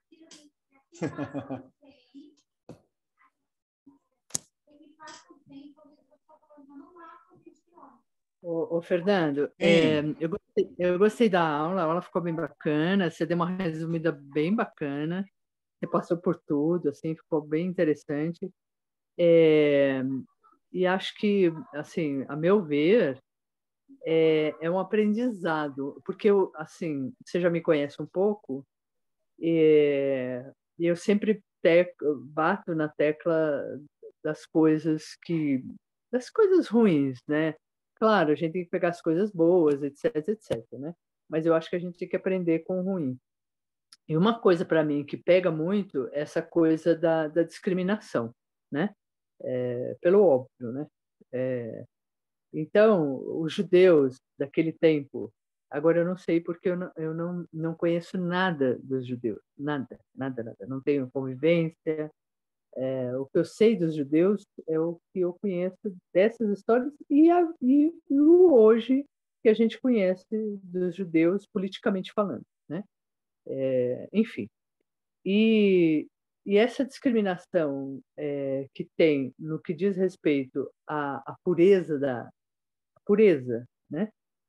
Ô, ô, Fernando, Sim. é, eu, gostei, eu gostei da aula, a aula ficou bem bacana, você deu uma resumida bem bacana, você passou por tudo, assim, ficou bem interessante. É, e acho que, assim, a meu ver, é, é um aprendizado, porque eu, assim, você já me conhece um pouco, e e eu sempre tec, bato na tecla das coisas que, das coisas ruins, né? Claro, a gente tem que pegar as coisas boas, etc, etc, né? Mas eu acho que a gente tem que aprender com o ruim. E uma coisa para mim que pega muito é essa coisa da, da discriminação, né? É, pelo óbvio, né? É, então, os judeus daquele tempo, agora eu não sei porque eu não, eu não, não conheço nada dos judeus, nada, nada, nada. Não tenho convivência. É, o que eu sei dos judeus é o que eu conheço dessas histórias e, a, e o hoje que a gente conhece dos judeus politicamente falando, né? É, enfim. E, e essa discriminação é, que tem no que diz respeito à, à pureza da à pureza, né?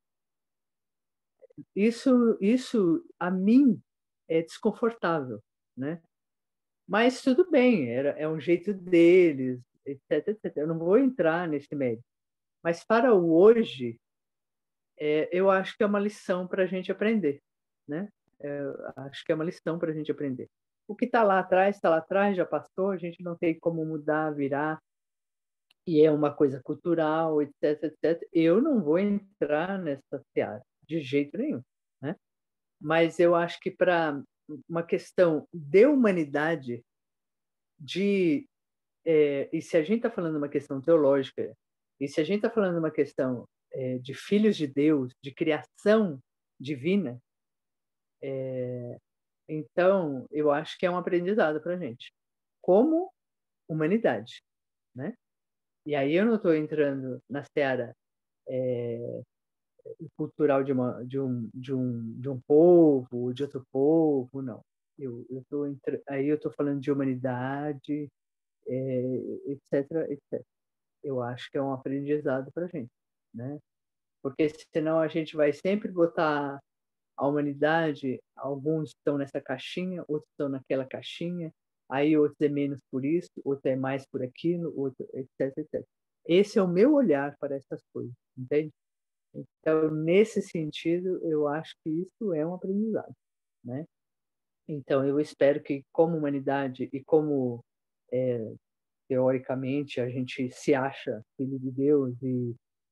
Isso, isso a mim é desconfortável, né? Mas tudo bem, era, é um jeito deles, etc, etcétera. Eu não vou entrar nesse mérito. Mas para o hoje, é, eu acho que é uma lição para a gente aprender, né? É, acho que é uma lição para a gente aprender. O que está lá atrás, está lá atrás, já passou, a gente não tem como mudar, virar, e é uma coisa cultural, etc, etcétera. Eu não vou entrar nessa seara, de jeito nenhum, né? Mas eu acho que para uma questão de humanidade, de é, e se a gente está falando de uma questão teológica, e se a gente está falando de uma questão é, de filhos de Deus, de criação divina, é, então eu acho que é um aprendizado para a gente, como humanidade, né? E aí eu não estou entrando na seara é, cultural de, uma, de, um, de, um, de um povo, de outro povo, não. Eu, eu tô entre... Aí eu estou falando de humanidade, é, etc, etcétera. Eu acho que é um aprendizado para a gente, né? Porque senão a gente vai sempre botar a humanidade, alguns estão nessa caixinha, outros estão naquela caixinha, aí outros é menos por isso, outro é mais por aquilo, outro, etc, etcétera. Esse é o meu olhar para essas coisas, entende? Então, nesse sentido, eu acho que isso é um aprendizado, né? Então, eu espero que, como humanidade e como é, teoricamente a gente se acha filho de Deus e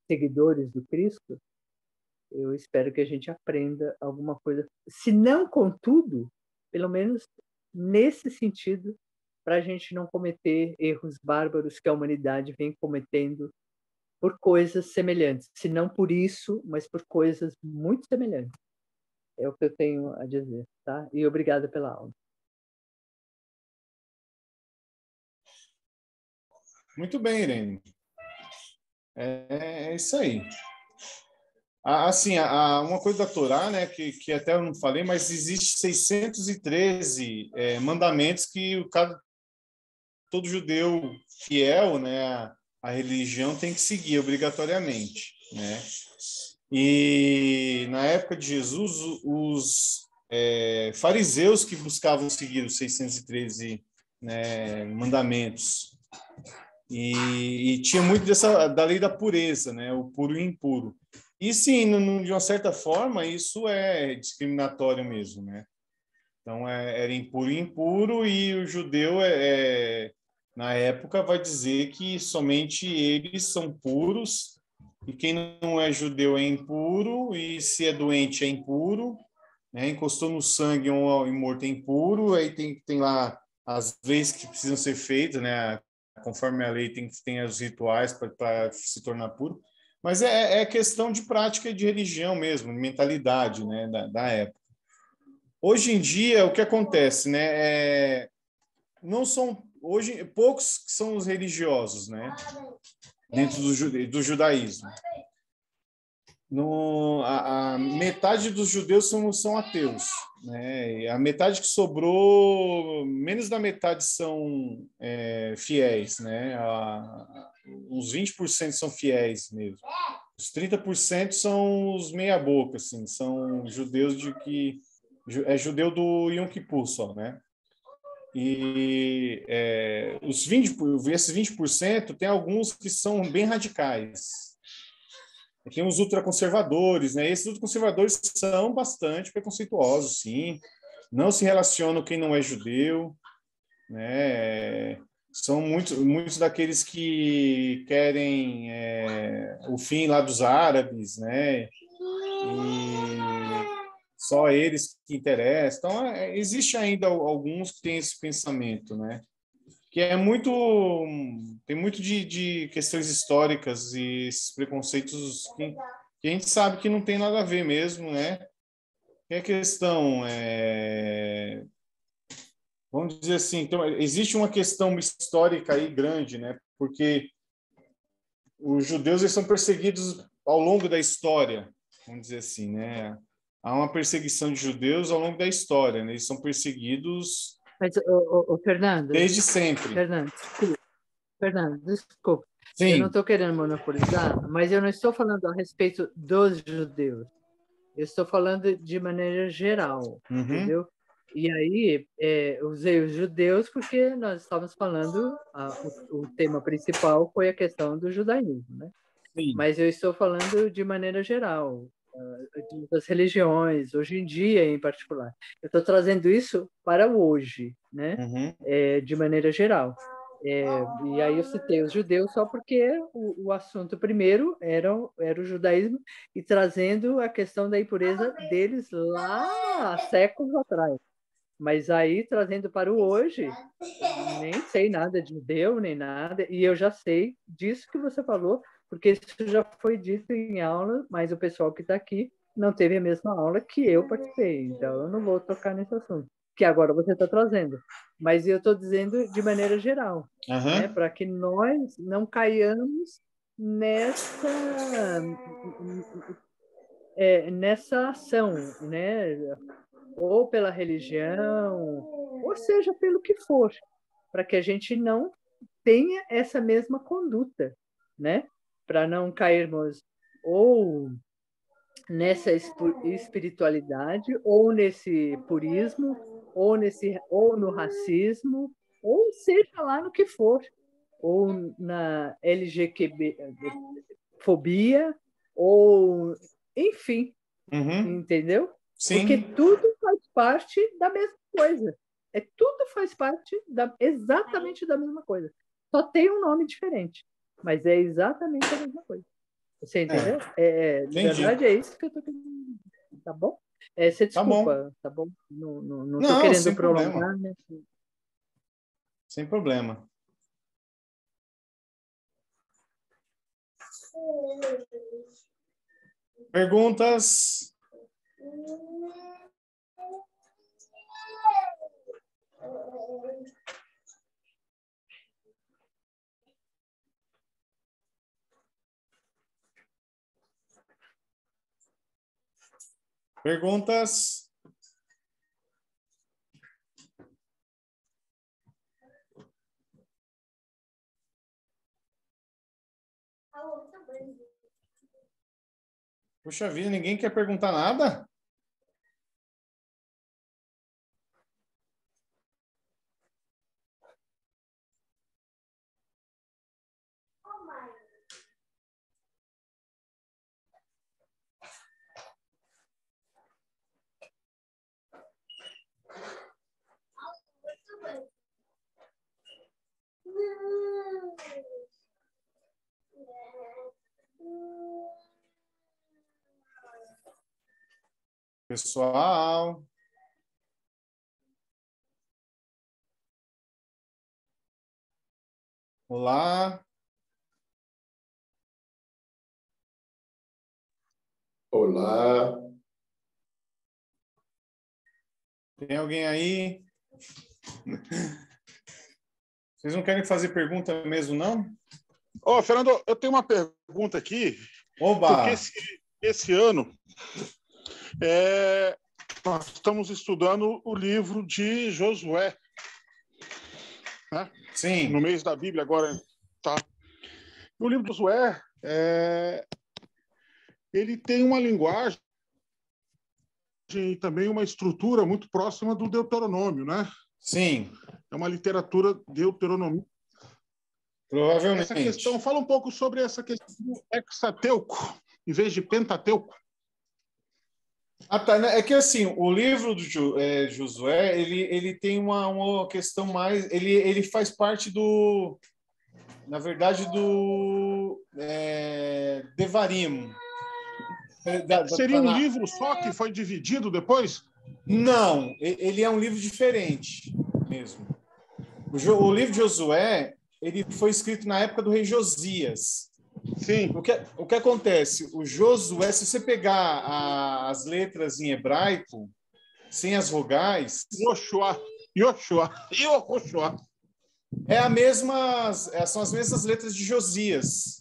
seguidores do Cristo, eu espero que a gente aprenda alguma coisa, se não com tudo, pelo menos nesse sentido, para a gente não cometer erros bárbaros que a humanidade vem cometendo por coisas semelhantes, se não por isso, mas por coisas muito semelhantes. É o que eu tenho a dizer, tá? E obrigada pela aula. Muito bem, Irene. É, é isso aí. Assim, a, uma coisa da Torá, né, que, que até eu não falei, mas existe seiscentos e treze é, mandamentos que o cada, todo judeu fiel, né, à religião tem que seguir obrigatoriamente, né? E na época de Jesus, os é, fariseus que buscavam seguir os seiscentos e treze, né, mandamentos, e, e tinha muito dessa da lei da pureza, né, o puro e impuro. E sim, de uma certa forma, isso é discriminatório mesmo, né? Então, é, era impuro e impuro, e o judeu, é, é, na época, vai dizer que somente eles são puros, e quem não é judeu é impuro, e se é doente é impuro, né? Encostou no sangue um morto é impuro, aí tem, tem lá as leis que precisam ser feitas, né? Conforme a lei tem, tem os rituais para se tornar puro. Mas é, é questão de prática e de religião mesmo, de mentalidade, né, da, da época. Hoje em dia, o que acontece, né, é, não são hoje poucos são os religiosos, né, dentro do, jude, do judaísmo. No, a, a metade dos judeus são, são ateus, né, e a metade que sobrou, menos da metade são é, fiéis, né, a, uns vinte por cento são fiéis mesmo. Os trinta por cento são os meia-boca, assim, são judeus de que... É judeu do Yom Kippur só, né? E é, os vinte, esses vinte por cento tem alguns que são bem radicais. Tem os ultraconservadores, né? Esses ultraconservadores são bastante preconceituosos, sim. Não se relacionam com quem não é judeu, né? São muitos, muitos daqueles que querem é, o fim lá dos árabes, né? E só eles que interessam. Então, é, existe ainda alguns que têm esse pensamento, né? Que é muito... Tem muito de, de questões históricas e esses preconceitos que, que a gente sabe que não tem nada a ver mesmo, né? Que é questão... É, vamos dizer assim, então, existe uma questão histórica aí grande, né? Porque os judeus eles são perseguidos ao longo da história, vamos dizer assim, né? Há uma perseguição de judeus ao longo da história, né? Eles são perseguidos Mas, o, o, Fernando, desde sempre. Fernando, desculpa. Fernando, desculpa. Sim. Eu não estou querendo monopolizar, mas eu não estou falando a respeito dos judeus. Eu estou falando de maneira geral, uhum. entendeu? E aí, é, usei os judeus porque nós estávamos falando, a, o, o tema principal foi a questão do judaísmo, né? Sim. Mas eu estou falando de maneira geral, uh, das religiões, hoje em dia em particular. Eu estou trazendo isso para o hoje, né? Uhum. É, de maneira geral. É, e aí eu citei os judeus só porque o, o assunto primeiro era, era o judaísmo e trazendo a questão da impureza deles lá há séculos atrás. Mas aí, trazendo para o hoje, nem sei nada de judeu, nem nada, e eu já sei disso que você falou, porque isso já foi dito em aula, mas o pessoal que está aqui não teve a mesma aula que eu participei, então eu não vou tocar nesse assunto, que agora você está trazendo. Mas eu estou dizendo de maneira geral, uhum. né, para que nós não caiamos nessa... É, nessa ação, né? Ou pela religião, ou seja, pelo que for, para que a gente não tenha essa mesma conduta, né? Para não cairmos ou nessa espiritualidade, ou nesse purismo, ou, nesse, ou no racismo, ou seja lá no que for, ou na L G B T-fobia, ou enfim, uhum. entendeu? Sim. Porque tudo faz parte da mesma coisa. É, tudo faz parte da, exatamente da mesma coisa. Só tem um nome diferente, mas é exatamente a mesma coisa. Você entendeu? É, na entendi. verdade, é isso que eu tô querendo. Tá bom? É, você Tá bom. desculpa, tá bom? Não, não, não tô Não, querendo sem prolongar, problema. né? Sem problema. Perguntas? Perguntas? Puxa vida, ninguém quer perguntar nada? Pessoal. Olá. Olá. Tem alguém aí? Vocês não querem fazer pergunta mesmo, não? Ô, Fernando, eu tenho uma pergunta aqui. Oba! Porque esse, esse ano é, nós estamos estudando o livro de Josué, né? Sim. No mês da Bíblia agora, tá? O livro de Josué, é, ele tem uma linguagem e também uma estrutura muito próxima do Deuteronômio, né? Sim. É uma literatura deuteronomista. Provavelmente. Essa questão, fala um pouco sobre essa questão do hexateuco, em vez de pentateuco. Ah, tá. É que assim, o livro do é, Josué, ele, ele tem uma, uma questão mais. Ele, ele faz parte do. Na verdade, do. É, Devarim. Da, da, Seria um na... livro só que foi dividido depois? Não, ele é um livro diferente mesmo. O, jo, o livro de Josué, ele foi escrito na época do rei Josias. Sim. O que, o que acontece? O Josué, se você pegar a, as letras em hebraico, sem as vogais... Yoshua, Yoshua, Yoshua. É a mesma, são as mesmas letras de Josias.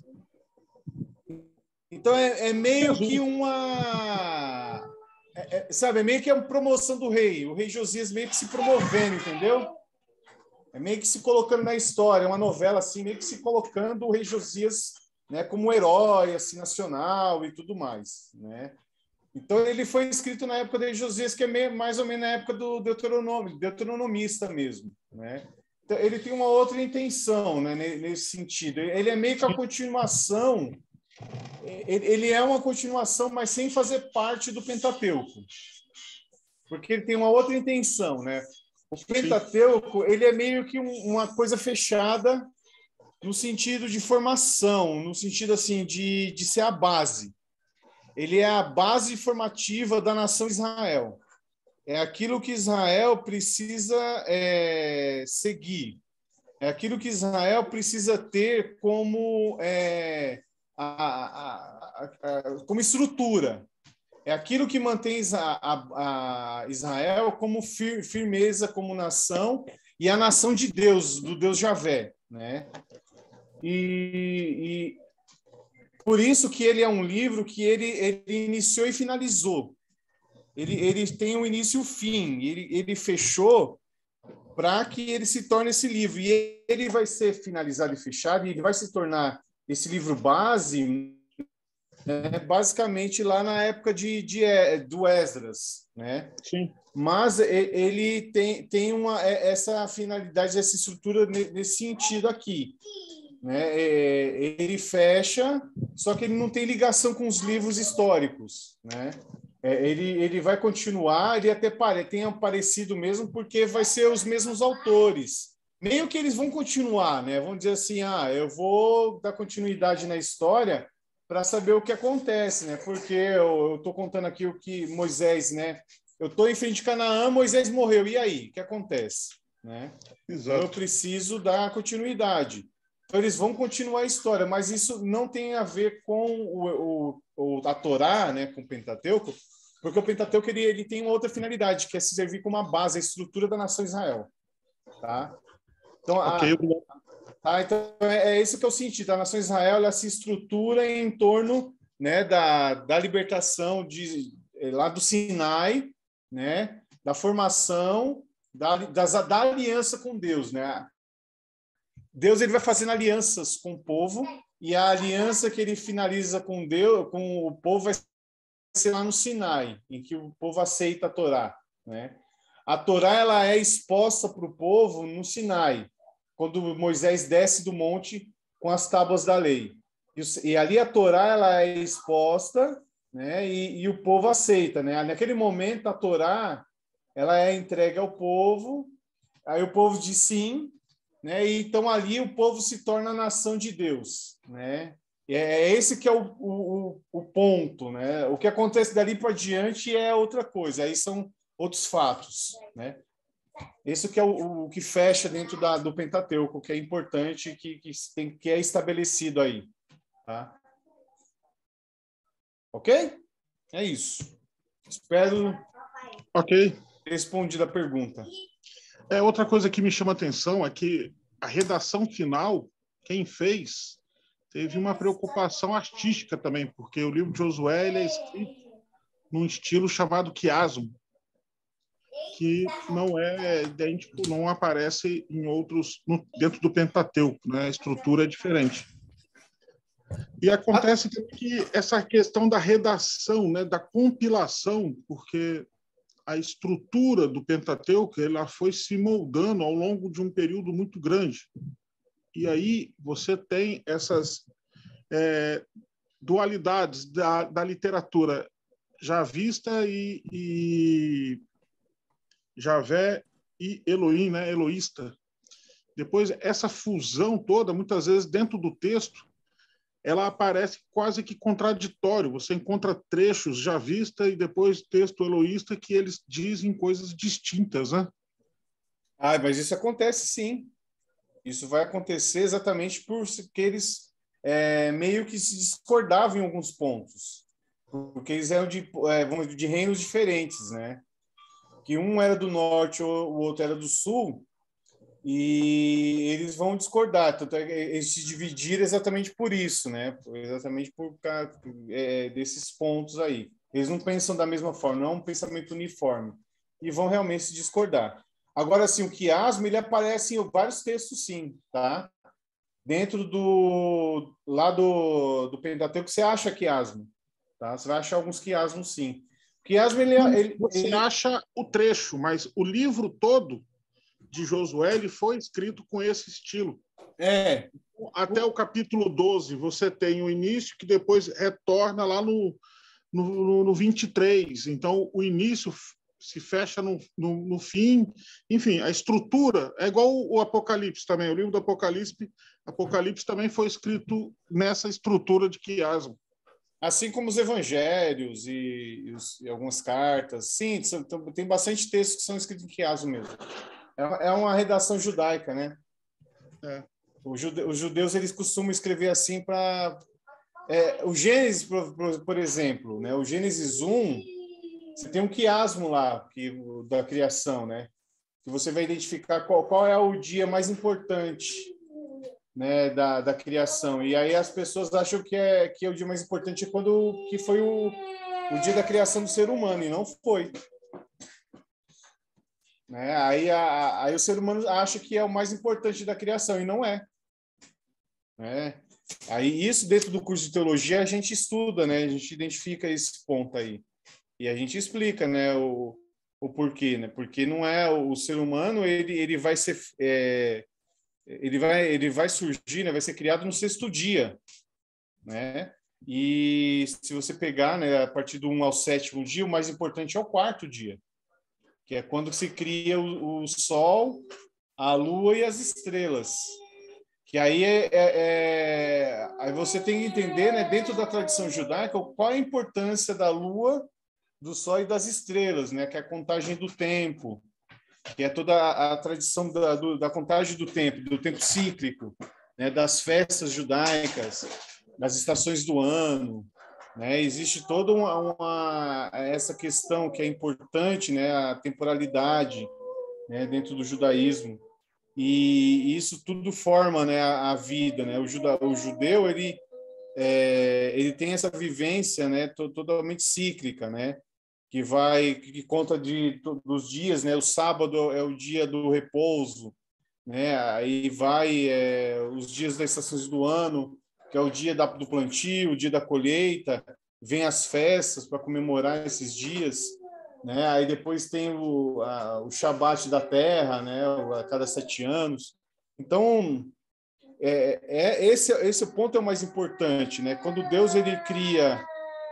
Então, é, é meio que uma... É, é, sabe, é meio que uma promoção do rei. O rei Josias meio que se promovendo, entendeu? É meio que se colocando na história. É uma novela, assim, meio que se colocando o rei Josias, né, como um herói assim, nacional e tudo mais. Né? Então, ele foi escrito na época de Josias, que é meio, mais ou menos na época do Deuteronômio, deuteronomista mesmo. Né? Então, ele tem uma outra intenção, né, nesse sentido. Ele é meio que a continuação... Ele é uma continuação, mas sem fazer parte do Pentateuco. Porque ele tem uma outra intenção, né? O Pentateuco, ele é meio que um, uma coisa fechada no sentido de formação, no sentido assim de, de ser a base. Ele é a base formativa da nação Israel. É aquilo que Israel precisa é, seguir. É aquilo que Israel precisa ter como... É, A, a, a, a, como estrutura. É aquilo que mantém a, a Israel como fir, firmeza, como nação, e a nação de Deus, do Deus Javé. Né? E, e por isso que ele é um livro que ele, ele iniciou e finalizou. Ele, ele tem um início e um fim. Ele, ele fechou para que ele se torne esse livro. E ele vai ser finalizado e fechado, e ele vai se tornar esse livro base, né, basicamente lá na época de, de, do Esdras, né? Sim. Mas ele tem, tem uma, essa finalidade, essa estrutura nesse sentido aqui. Né? Ele fecha, só que ele não tem ligação com os livros históricos. Né? Ele, ele vai continuar, ele até pare, tem aparecido mesmo, porque vai ser os mesmos autores. Meio que eles vão continuar, né? Vão dizer assim, ah, eu vou dar continuidade na história para saber o que acontece, né? Porque eu estou contando aqui o que Moisés, né? Eu estou em frente de Canaã, Moisés morreu, e aí? O que acontece? Né? Então, eu preciso dar continuidade. Então, eles vão continuar a história, mas isso não tem a ver com o, o, o, a Torá, né? Com o Pentateuco, porque o Pentateuco ele, ele tem uma outra finalidade, que é se servir como uma base, a estrutura da nação Israel. Tá? Então, okay. a, a, então é, é isso que eu senti. A nação Israel ela se estrutura em torno, né, da, da libertação de, lá do Sinai, né, da formação da, das, da aliança com Deus. Né? Deus ele vai fazendo alianças com o povo, e a aliança que ele finaliza com Deus, com o povo, vai ser lá no Sinai, em que o povo aceita a Torá. Né? A Torá ela é exposta para o povo no Sinai, quando Moisés desce do monte com as tábuas da lei. E, e ali a Torá ela é exposta, né? e, e o povo aceita. Né? Naquele momento, a Torá ela é entregue ao povo, aí o povo diz sim, né? E então ali o povo se torna a nação de Deus. Né? É esse que é o, o, o ponto. Né? O que acontece dali para diante é outra coisa, aí são outros fatos. Né? Esse que é o, o que fecha dentro da, do Pentateuco, que é importante, que, que, tem, que é estabelecido aí. Tá? Ok? É isso. Espero okay. ter respondido a pergunta. É, outra coisa que me chama a atenção é que a redação final, quem fez, teve uma preocupação artística também, porque o livro de Josué ele é escrito num estilo chamado quiasmo, que não é idêntico, não aparece em outros, no, dentro do Pentateuco, né? A estrutura é diferente. E acontece que essa questão da redação, né, da compilação, porque a estrutura do Pentateuco ela foi se moldando ao longo de um período muito grande. E aí você tem essas é, dualidades da, da literatura javista e, e Javé e Elohim, né, Eloísta. Depois, essa fusão toda, muitas vezes, dentro do texto, ela aparece quase que contraditório. Você encontra trechos javista e depois texto eloísta que eles dizem coisas distintas, né? Ah, mas isso acontece sim. Isso vai acontecer exatamente porque eles é, meio que se discordavam em alguns pontos. Porque eles eram de, é, de reinos diferentes, né? Que um era do norte, o outro era do sul, e eles vão discordar. Tanto é que eles se dividiram exatamente por isso, né? Exatamente por é, desses pontos aí. Eles não pensam da mesma forma, não é um pensamento uniforme. E vão realmente se discordar. Agora, assim, o quiasmo, ele aparece em vários textos, sim, tá? Dentro do... lá do, do Pentateuco, você acha quiasmo, tá? Você vai achar alguns quiasmos, sim. O quiasmo, ele... ele você ele... acha o trecho, mas o livro todo de Josué ele foi escrito com esse estilo. É. Até o capítulo doze, você tem o início, que depois retorna lá no, no, no vinte e três. Então, o início se fecha no, no, no fim. Enfim, a estrutura é igual o Apocalipse também. O livro do Apocalipse, Apocalipse também foi escrito nessa estrutura de quiasmo. Assim como os evangelhos e, e, os, e algumas cartas. Sim, tem bastante textos que são escritos em quiasmo mesmo. É, é uma redação judaica, né? É. Os, jude, os judeus eles costumam escrever assim para... É, o Gênesis, por, por, por exemplo, né? O Gênesis um, você tem um quiasmo lá que, da criação, né? Que você vai identificar qual, qual é o dia mais importante, né, da, da criação. E aí as pessoas acham que, é, que é o dia mais importante é quando que foi o, o dia da criação do ser humano, e não foi. Né? Aí, a, aí o ser humano acha que é o mais importante da criação, e não é. Né? Aí isso, dentro do curso de teologia, a gente estuda, né? A gente identifica esse ponto aí. E a gente explica, né, o, o porquê, né? Porque não é o ser humano, ele, ele vai ser... É, ele vai, ele vai surgir, né? Vai ser criado no sexto dia, né? E se você pegar, né, a partir do um ao sétimo dia, o mais importante é o quarto dia, que é quando se cria o, o sol, a lua e as estrelas, Que aí é, é, é, aí você tem que entender, né, dentro da tradição judaica, qual a importância da lua, do sol e das estrelas, né, que é a contagem do tempo, que é toda a, a tradição da, do, da contagem do tempo, do tempo cíclico, né, das festas judaicas, das estações do ano, né? Existe toda uma, uma essa questão que é importante, né, a temporalidade, né, dentro do judaísmo. E isso tudo forma, né, a, a vida, né? O, juda, o judeu ele é, ele tem essa vivência, né, to, totalmente cíclica, né? Que vai que conta de dos dias, né? O sábado é o dia do repouso, né? Aí vai é, os dias das estações do ano, que é o dia da, do plantio, o dia da colheita, vem as festas para comemorar esses dias, né? Aí depois tem o, a, o Shabat da terra, né? A cada sete anos. Então, é, é esse esse ponto é o mais importante, né? Quando Deus ele cria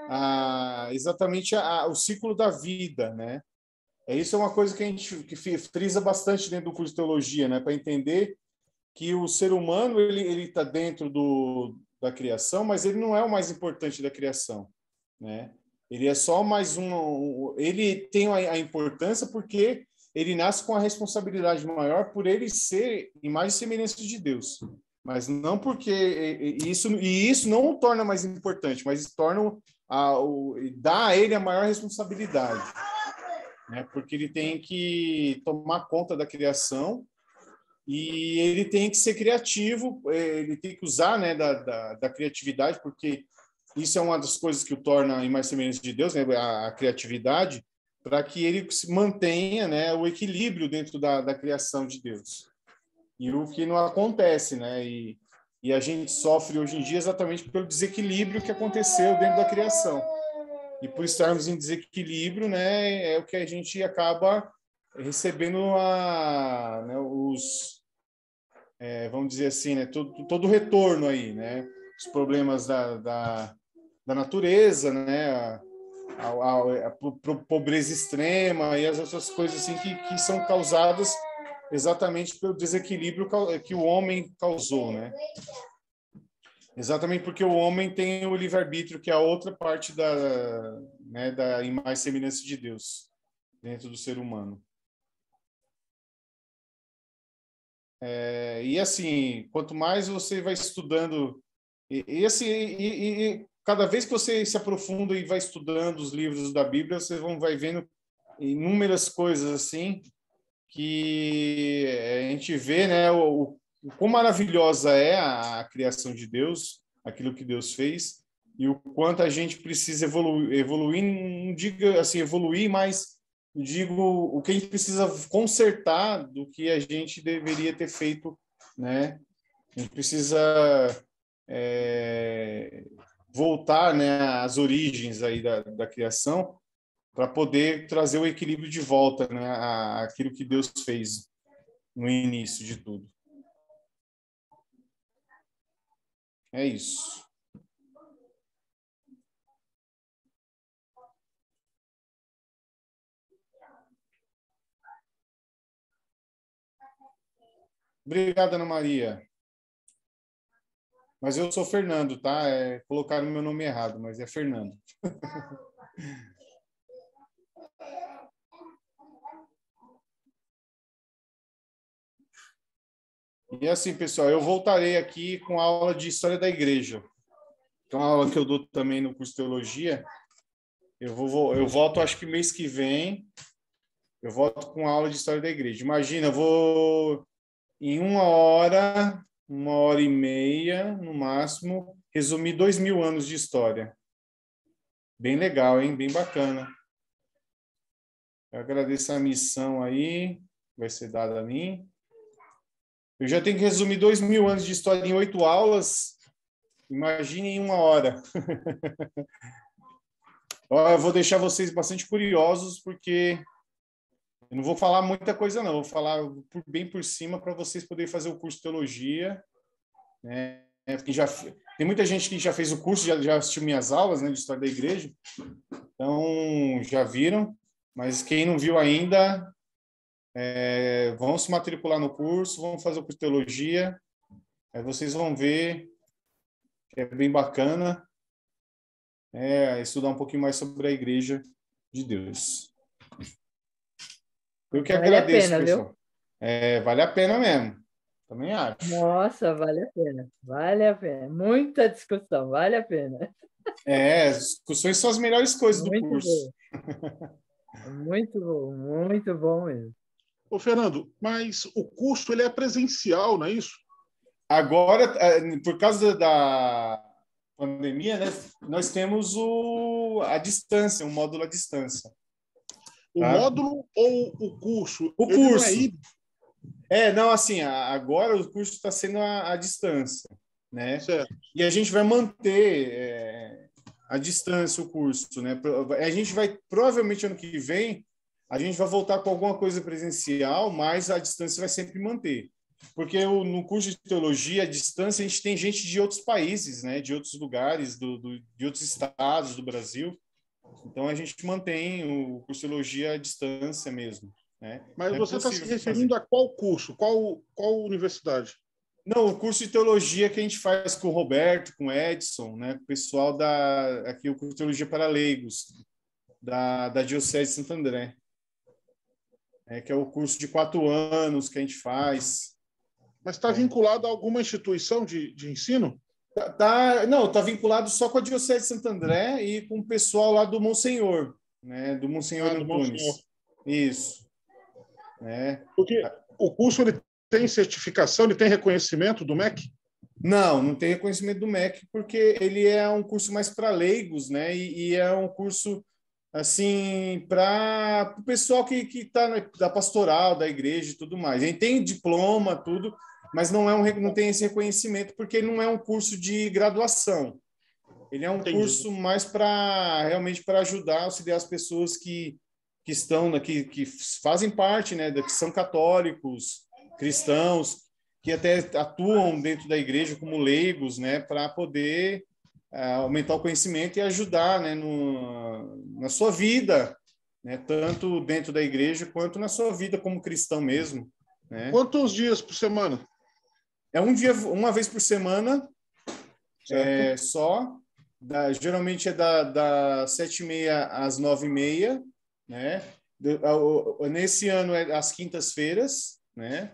a, exatamente a, o ciclo da vida, né? É isso é uma coisa que a gente que frisa bastante dentro do curso de teologia, né? Para entender que o ser humano ele ele está dentro do da criação, mas ele não é o mais importante da criação, né? Ele é só mais um. Ele tem a importância porque ele nasce com a responsabilidade maior por ele ser imagem e semelhança de Deus, mas não porque isso e isso não o torna mais importante, mas torna a, o, dá a ele a maior responsabilidade, né? Porque ele tem que tomar conta da criação e ele tem que ser criativo, ele tem que usar, né, da, da, da criatividade, porque isso é uma das coisas que o torna imagem e semelhança de Deus, né, a, a criatividade, para que ele se mantenha, né, o equilíbrio dentro da, da criação de Deus. E o que não acontece, né? E, e a gente sofre hoje em dia exatamente pelo desequilíbrio que aconteceu dentro da criação. E por estarmos em desequilíbrio, né, é o que a gente acaba recebendo a, né, os, é, vamos dizer assim, né, todo, todo o retorno aí, né? Os problemas da, da, da natureza, né? A, a, a pobreza extrema e as outras coisas assim que, que são causadas exatamente pelo desequilíbrio que o homem causou, né? Exatamente porque o homem tem o livre-arbítrio, que é a outra parte da, né, da imagem e semelhança de Deus dentro do ser humano. É, e assim, quanto mais você vai estudando, e, e assim, e, e, cada vez que você se aprofunda e vai estudando os livros da Bíblia, você vão, vai vendo inúmeras coisas assim, que a gente vê, né, o, o quão maravilhosa é a, a criação de Deus, aquilo que Deus fez, e o quanto a gente precisa evoluir, evoluir não digo assim, evoluir, mas digo o que a gente precisa consertar do que a gente deveria ter feito, né? A gente precisa é, voltar, né, às origens aí da, da criação, para poder trazer o equilíbrio de volta, né, àquilo que Deus fez no início de tudo. É isso. Obrigado, Ana Maria. Mas eu sou Fernando, tá? É, colocaram meu nome errado, mas é Fernando. E assim, pessoal, eu voltarei aqui com a aula de História da Igreja. Então, a aula que eu dou também no curso de Teologia, eu, vou, eu volto, acho que mês que vem, eu volto com a aula de História da Igreja. Imagina, eu vou, em uma hora, uma hora e meia, no máximo, resumir dois mil anos de história. Bem legal, hein? Bem bacana. Eu agradeço a missão aí, vai ser dada a mim. Eu já tenho que resumir dois mil anos de história em oito aulas. Imagine em uma hora. Eu vou deixar vocês bastante curiosos, porque eu não vou falar muita coisa, não. Eu vou falar bem por cima para vocês poderem fazer o curso de teologia, né? Porque já, tem muita gente que já fez o curso, já, já assistiu minhas aulas, né, de História da Igreja. Então, já viram. Mas quem não viu ainda, é, vão se matricular no curso, vão fazer o curso de teologia, Aí vocês vão ver que é bem bacana, é, estudar um pouquinho mais sobre a Igreja de Deus. Eu que Vale a agradeço, pena, viu? pessoal. É, vale a pena mesmo. Também acho. Nossa, vale a pena. Vale a pena. Muita discussão, vale a pena. É, as discussões são as melhores coisas do Muito curso. bom. Muito bom, muito bom mesmo. Ô, Fernando, mas o curso ele é presencial, não é isso? Agora, eh, por causa da pandemia, né, nós temos o, a distância, um módulo à distância. O Tá? módulo ou o curso? O Ele não é curso. híbrido. É, não, assim, a- agora o curso está sendo à, à distância, né? Certo. E a gente vai manter é, à distância o curso, né? Pro- A gente vai, provavelmente ano que vem, a gente vai voltar com alguma coisa presencial, mas a distância vai sempre manter. Porque o- no curso de teologia, à distância, a gente tem gente de outros países, né? De outros lugares, do, do- de outros estados do Brasil. Então, a gente mantém o curso de teologia à distância mesmo, né? Mas É você está se possível fazer. referindo a qual curso? Qual, qual universidade? Não, o curso de teologia que a gente faz com o Roberto, com o Edson, né? O pessoal da... Aqui, o curso de teologia para leigos, da, da Diocese de Santo André. É, que é o curso de quatro anos que a gente faz. Mas está É. vinculado a alguma instituição de, de ensino? Tá, tá- não, tá vinculado só com a Diocese de Santo André e com o pessoal lá do Monsenhor, né? Do Monsenhor Ah, do Antunes. Monsenhor. Isso. Né? Porque o curso ele tem certificação, ele tem reconhecimento do M E C? Não, não tem reconhecimento do M E C, porque ele é um curso mais para leigos, né? E, e é um curso assim para o pessoal que que está da pastoral, da igreja e tudo mais. Ele tem diploma, tudo, mas não é um re- não tem esse reconhecimento porque ele não é um curso de graduação. Ele é um Entendi. curso mais para realmente para ajudar, auxiliar as pessoas que que estão aqui, que fazem parte, né, da- que são católicos, cristãos, que até atuam dentro da igreja como leigos, né, para poder ah, aumentar o conhecimento e ajudar, né, no, na sua vida, né, tanto dentro da igreja quanto na sua vida como cristão mesmo, né? Quantos dias por semana? É um dia, uma vez por semana, Certo. é, só. Da- geralmente é da, da sete e meia às nove e meia, né? Do- a- o- Nesse ano é às quintas-feiras, né?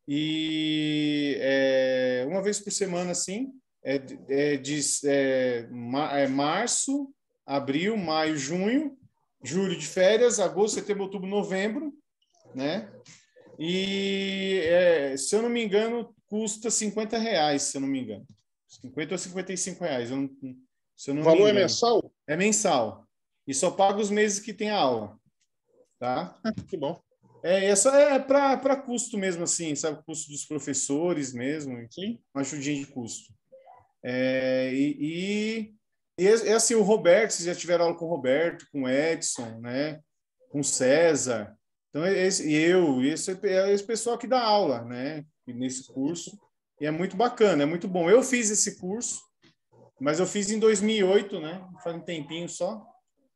E é, uma vez por semana, assim, é, de- é, de é, ma- é março, abril, maio, junho, julho de férias, agosto, setembro, outubro, novembro, né? E, é, se eu não me engano, custa cinquenta reais, se eu não me engano. cinquenta ou cinquenta e cinco reais, eu não, se eu não O me valor é engano. mensal? É mensal. E só paga os meses que tem a aula. Tá? Que bom. É, é só é para custo mesmo, assim, sabe? Custo dos professores mesmo. Sim. Uma ajudinha de custo. É, e, e, e é assim, o Roberto, vocês já tiveram aula com o Roberto, com o Edson, né? Com o César. Então, esse, eu, esse é esse pessoal que dá aula, né? Nesse curso. E é muito bacana, é muito bom. Eu fiz esse curso, mas eu fiz em dois mil e oito, né? Faz um tempinho só.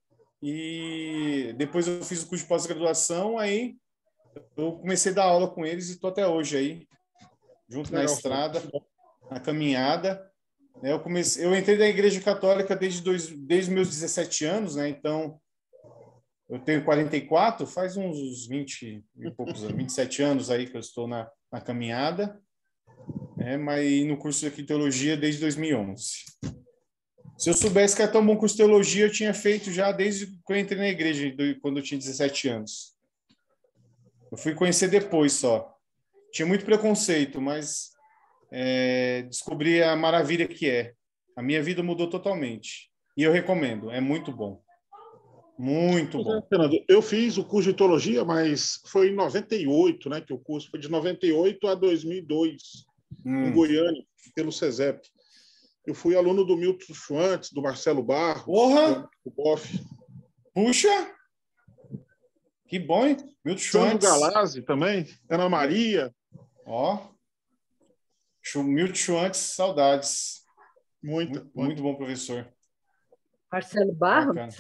E depois eu fiz o curso de pós-graduação, aí eu comecei a dar aula com eles e estou até hoje aí, junto na Legal. estrada, na caminhada. Eu comecei, eu entrei na Igreja Católica desde, dois, desde meus dezessete anos, né? Então, eu tenho quarenta e quatro, faz uns vinte e poucos anos, vinte e sete anos aí que eu estou na, na caminhada, né? Mas no curso de teologia desde dois mil e onze. Se eu soubesse que era tão bom curso de teologia, eu tinha feito já desde que eu entrei na igreja, quando eu tinha dezessete anos. Eu fui conhecer depois só. Tinha muito preconceito, mas é, descobri a maravilha que é. A minha vida mudou totalmente. E eu recomendo, é muito bom. Muito bom. Fernando, eu fiz o curso de teologia, mas foi em noventa e oito, né? Que o curso foi de noventa e oito a dois mil e dois, Hum. em Goiânia, pelo SESEP. Eu fui aluno do Milton Schwantz, do Marcelo Barros, Porra! do Boff. Puxa! Que bom, hein? Milton Sandro Schwantz. Galazzi também, Ana Maria. Ó. Milton Schwantz, saudades. Muito, Muito, muito. muito bom professor. Marcelo Barros? Bacana.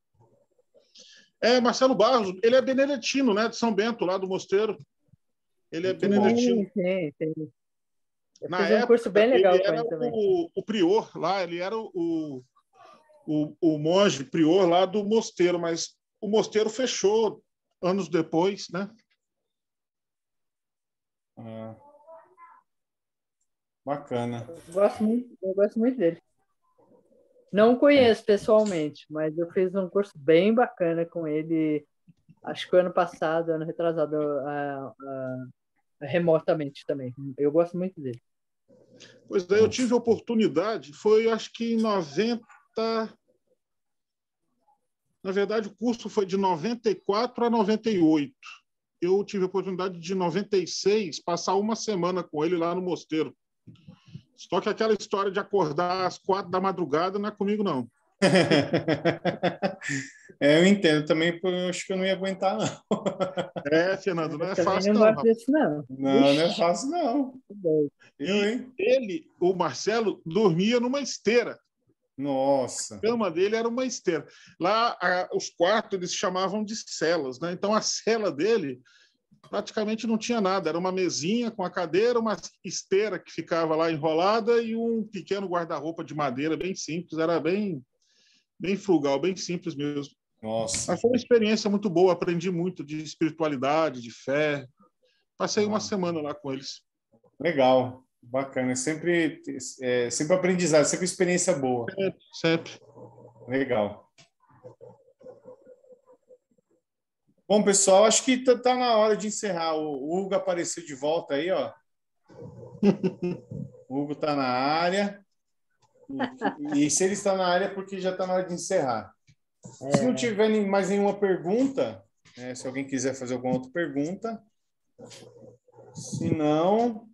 É, Marcelo Barros, ele é beneditino, né? De São Bento, lá do Mosteiro. Ele é Muito bom. beneditino. Tem, tem, tem. Eu Na fiz um época, curso bem legal ele com era ele também. o, o prior lá, ele era o, o, o monge prior lá do mosteiro, mas o mosteiro fechou anos depois, né? Ah, bacana. Eu gosto muito, eu gosto muito dele. Não conheço pessoalmente, mas eu fiz um curso bem bacana com ele, acho que ano passado, ano retrasado, ah, ah, remotamente também. Eu gosto muito dele. Pois daí eu tive a oportunidade, foi acho que em noventa. Na verdade, o curso foi de noventa e quatro a noventa e oito. Eu tive a oportunidade de, em noventa e seis, passar uma semana com ele lá no mosteiro. Só que aquela história de acordar às quatro da madrugada não é comigo, não. É, eu entendo também, porque eu acho que eu não ia aguentar, não. É, Fernando, não Eu é também fácil, não não, gosto rapaz. disso, não. Não, não é Ixi, fácil, não. Eu, E hein? ele, o Marcelo, dormia numa esteira. Nossa. A cama dele era uma esteira. Lá, a, os quartos, eles chamavam de celas, né? Então, a cela dele praticamente não tinha nada. Era uma mesinha com a cadeira, uma esteira que ficava lá enrolada e um pequeno guarda-roupa de madeira, bem simples. Era bem, bem frugal, bem simples mesmo. Nossa. Mas foi uma experiência muito boa. Aprendi muito de espiritualidade, de fé. Passei uma Ah, semana lá com eles. legal. Bacana. Sempre, é, sempre aprendizado, sempre experiência boa. Sempre, sempre. Legal. Bom, pessoal, acho que tá, tá na hora de encerrar. O Hugo apareceu de volta aí, ó. O Hugo tá na área. E, e se ele está na área é porque já está na hora de encerrar. é, Se não tiver mais nenhuma pergunta, né, se alguém quiser fazer alguma outra pergunta, se não,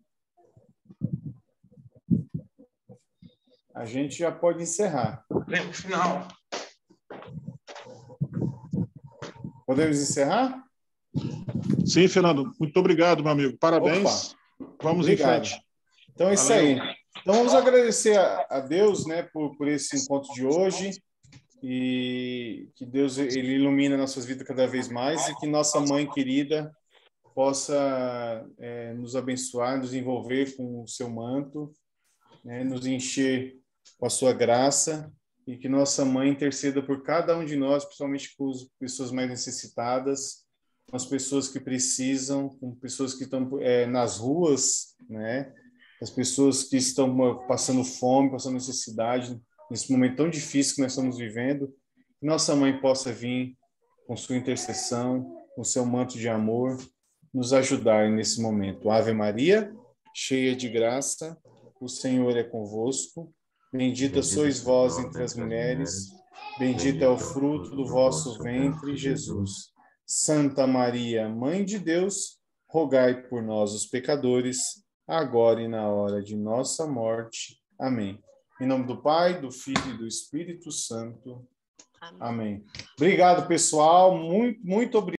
a gente já pode encerrar. Lembra final. Podemos encerrar? Sim, Fernando. Muito obrigado, meu amigo. Parabéns. Opa, Vamos obrigado. em frente. Então é isso Valeu. aí. Então vamos agradecer a, a Deus, né, por, por esse encontro de hoje e que Deus ele ilumina nossas vidas cada vez mais e que nossa mãe querida possa é, nos abençoar, nos envolver com o seu manto, né, nos encher com a sua graça e que nossa mãe interceda por cada um de nós, principalmente com as pessoas mais necessitadas, com as pessoas que precisam, com pessoas que estão é, nas ruas, né, as pessoas que estão passando fome, passando necessidade, nesse momento tão difícil que nós estamos vivendo, que nossa mãe possa vir com sua intercessão, com seu manto de amor, nos ajudar nesse momento. Ave Maria, cheia de graça, o Senhor é convosco. Bendita sois vós entre as mulheres, bendito é o fruto do vosso ventre, Jesus. Santa Maria, Mãe de Deus, rogai por nós, os pecadores, agora e na hora de nossa morte. Amém. Em nome do Pai, do Filho e do Espírito Santo. Amém. Amém. Obrigado, pessoal. Muito, muito obrigado.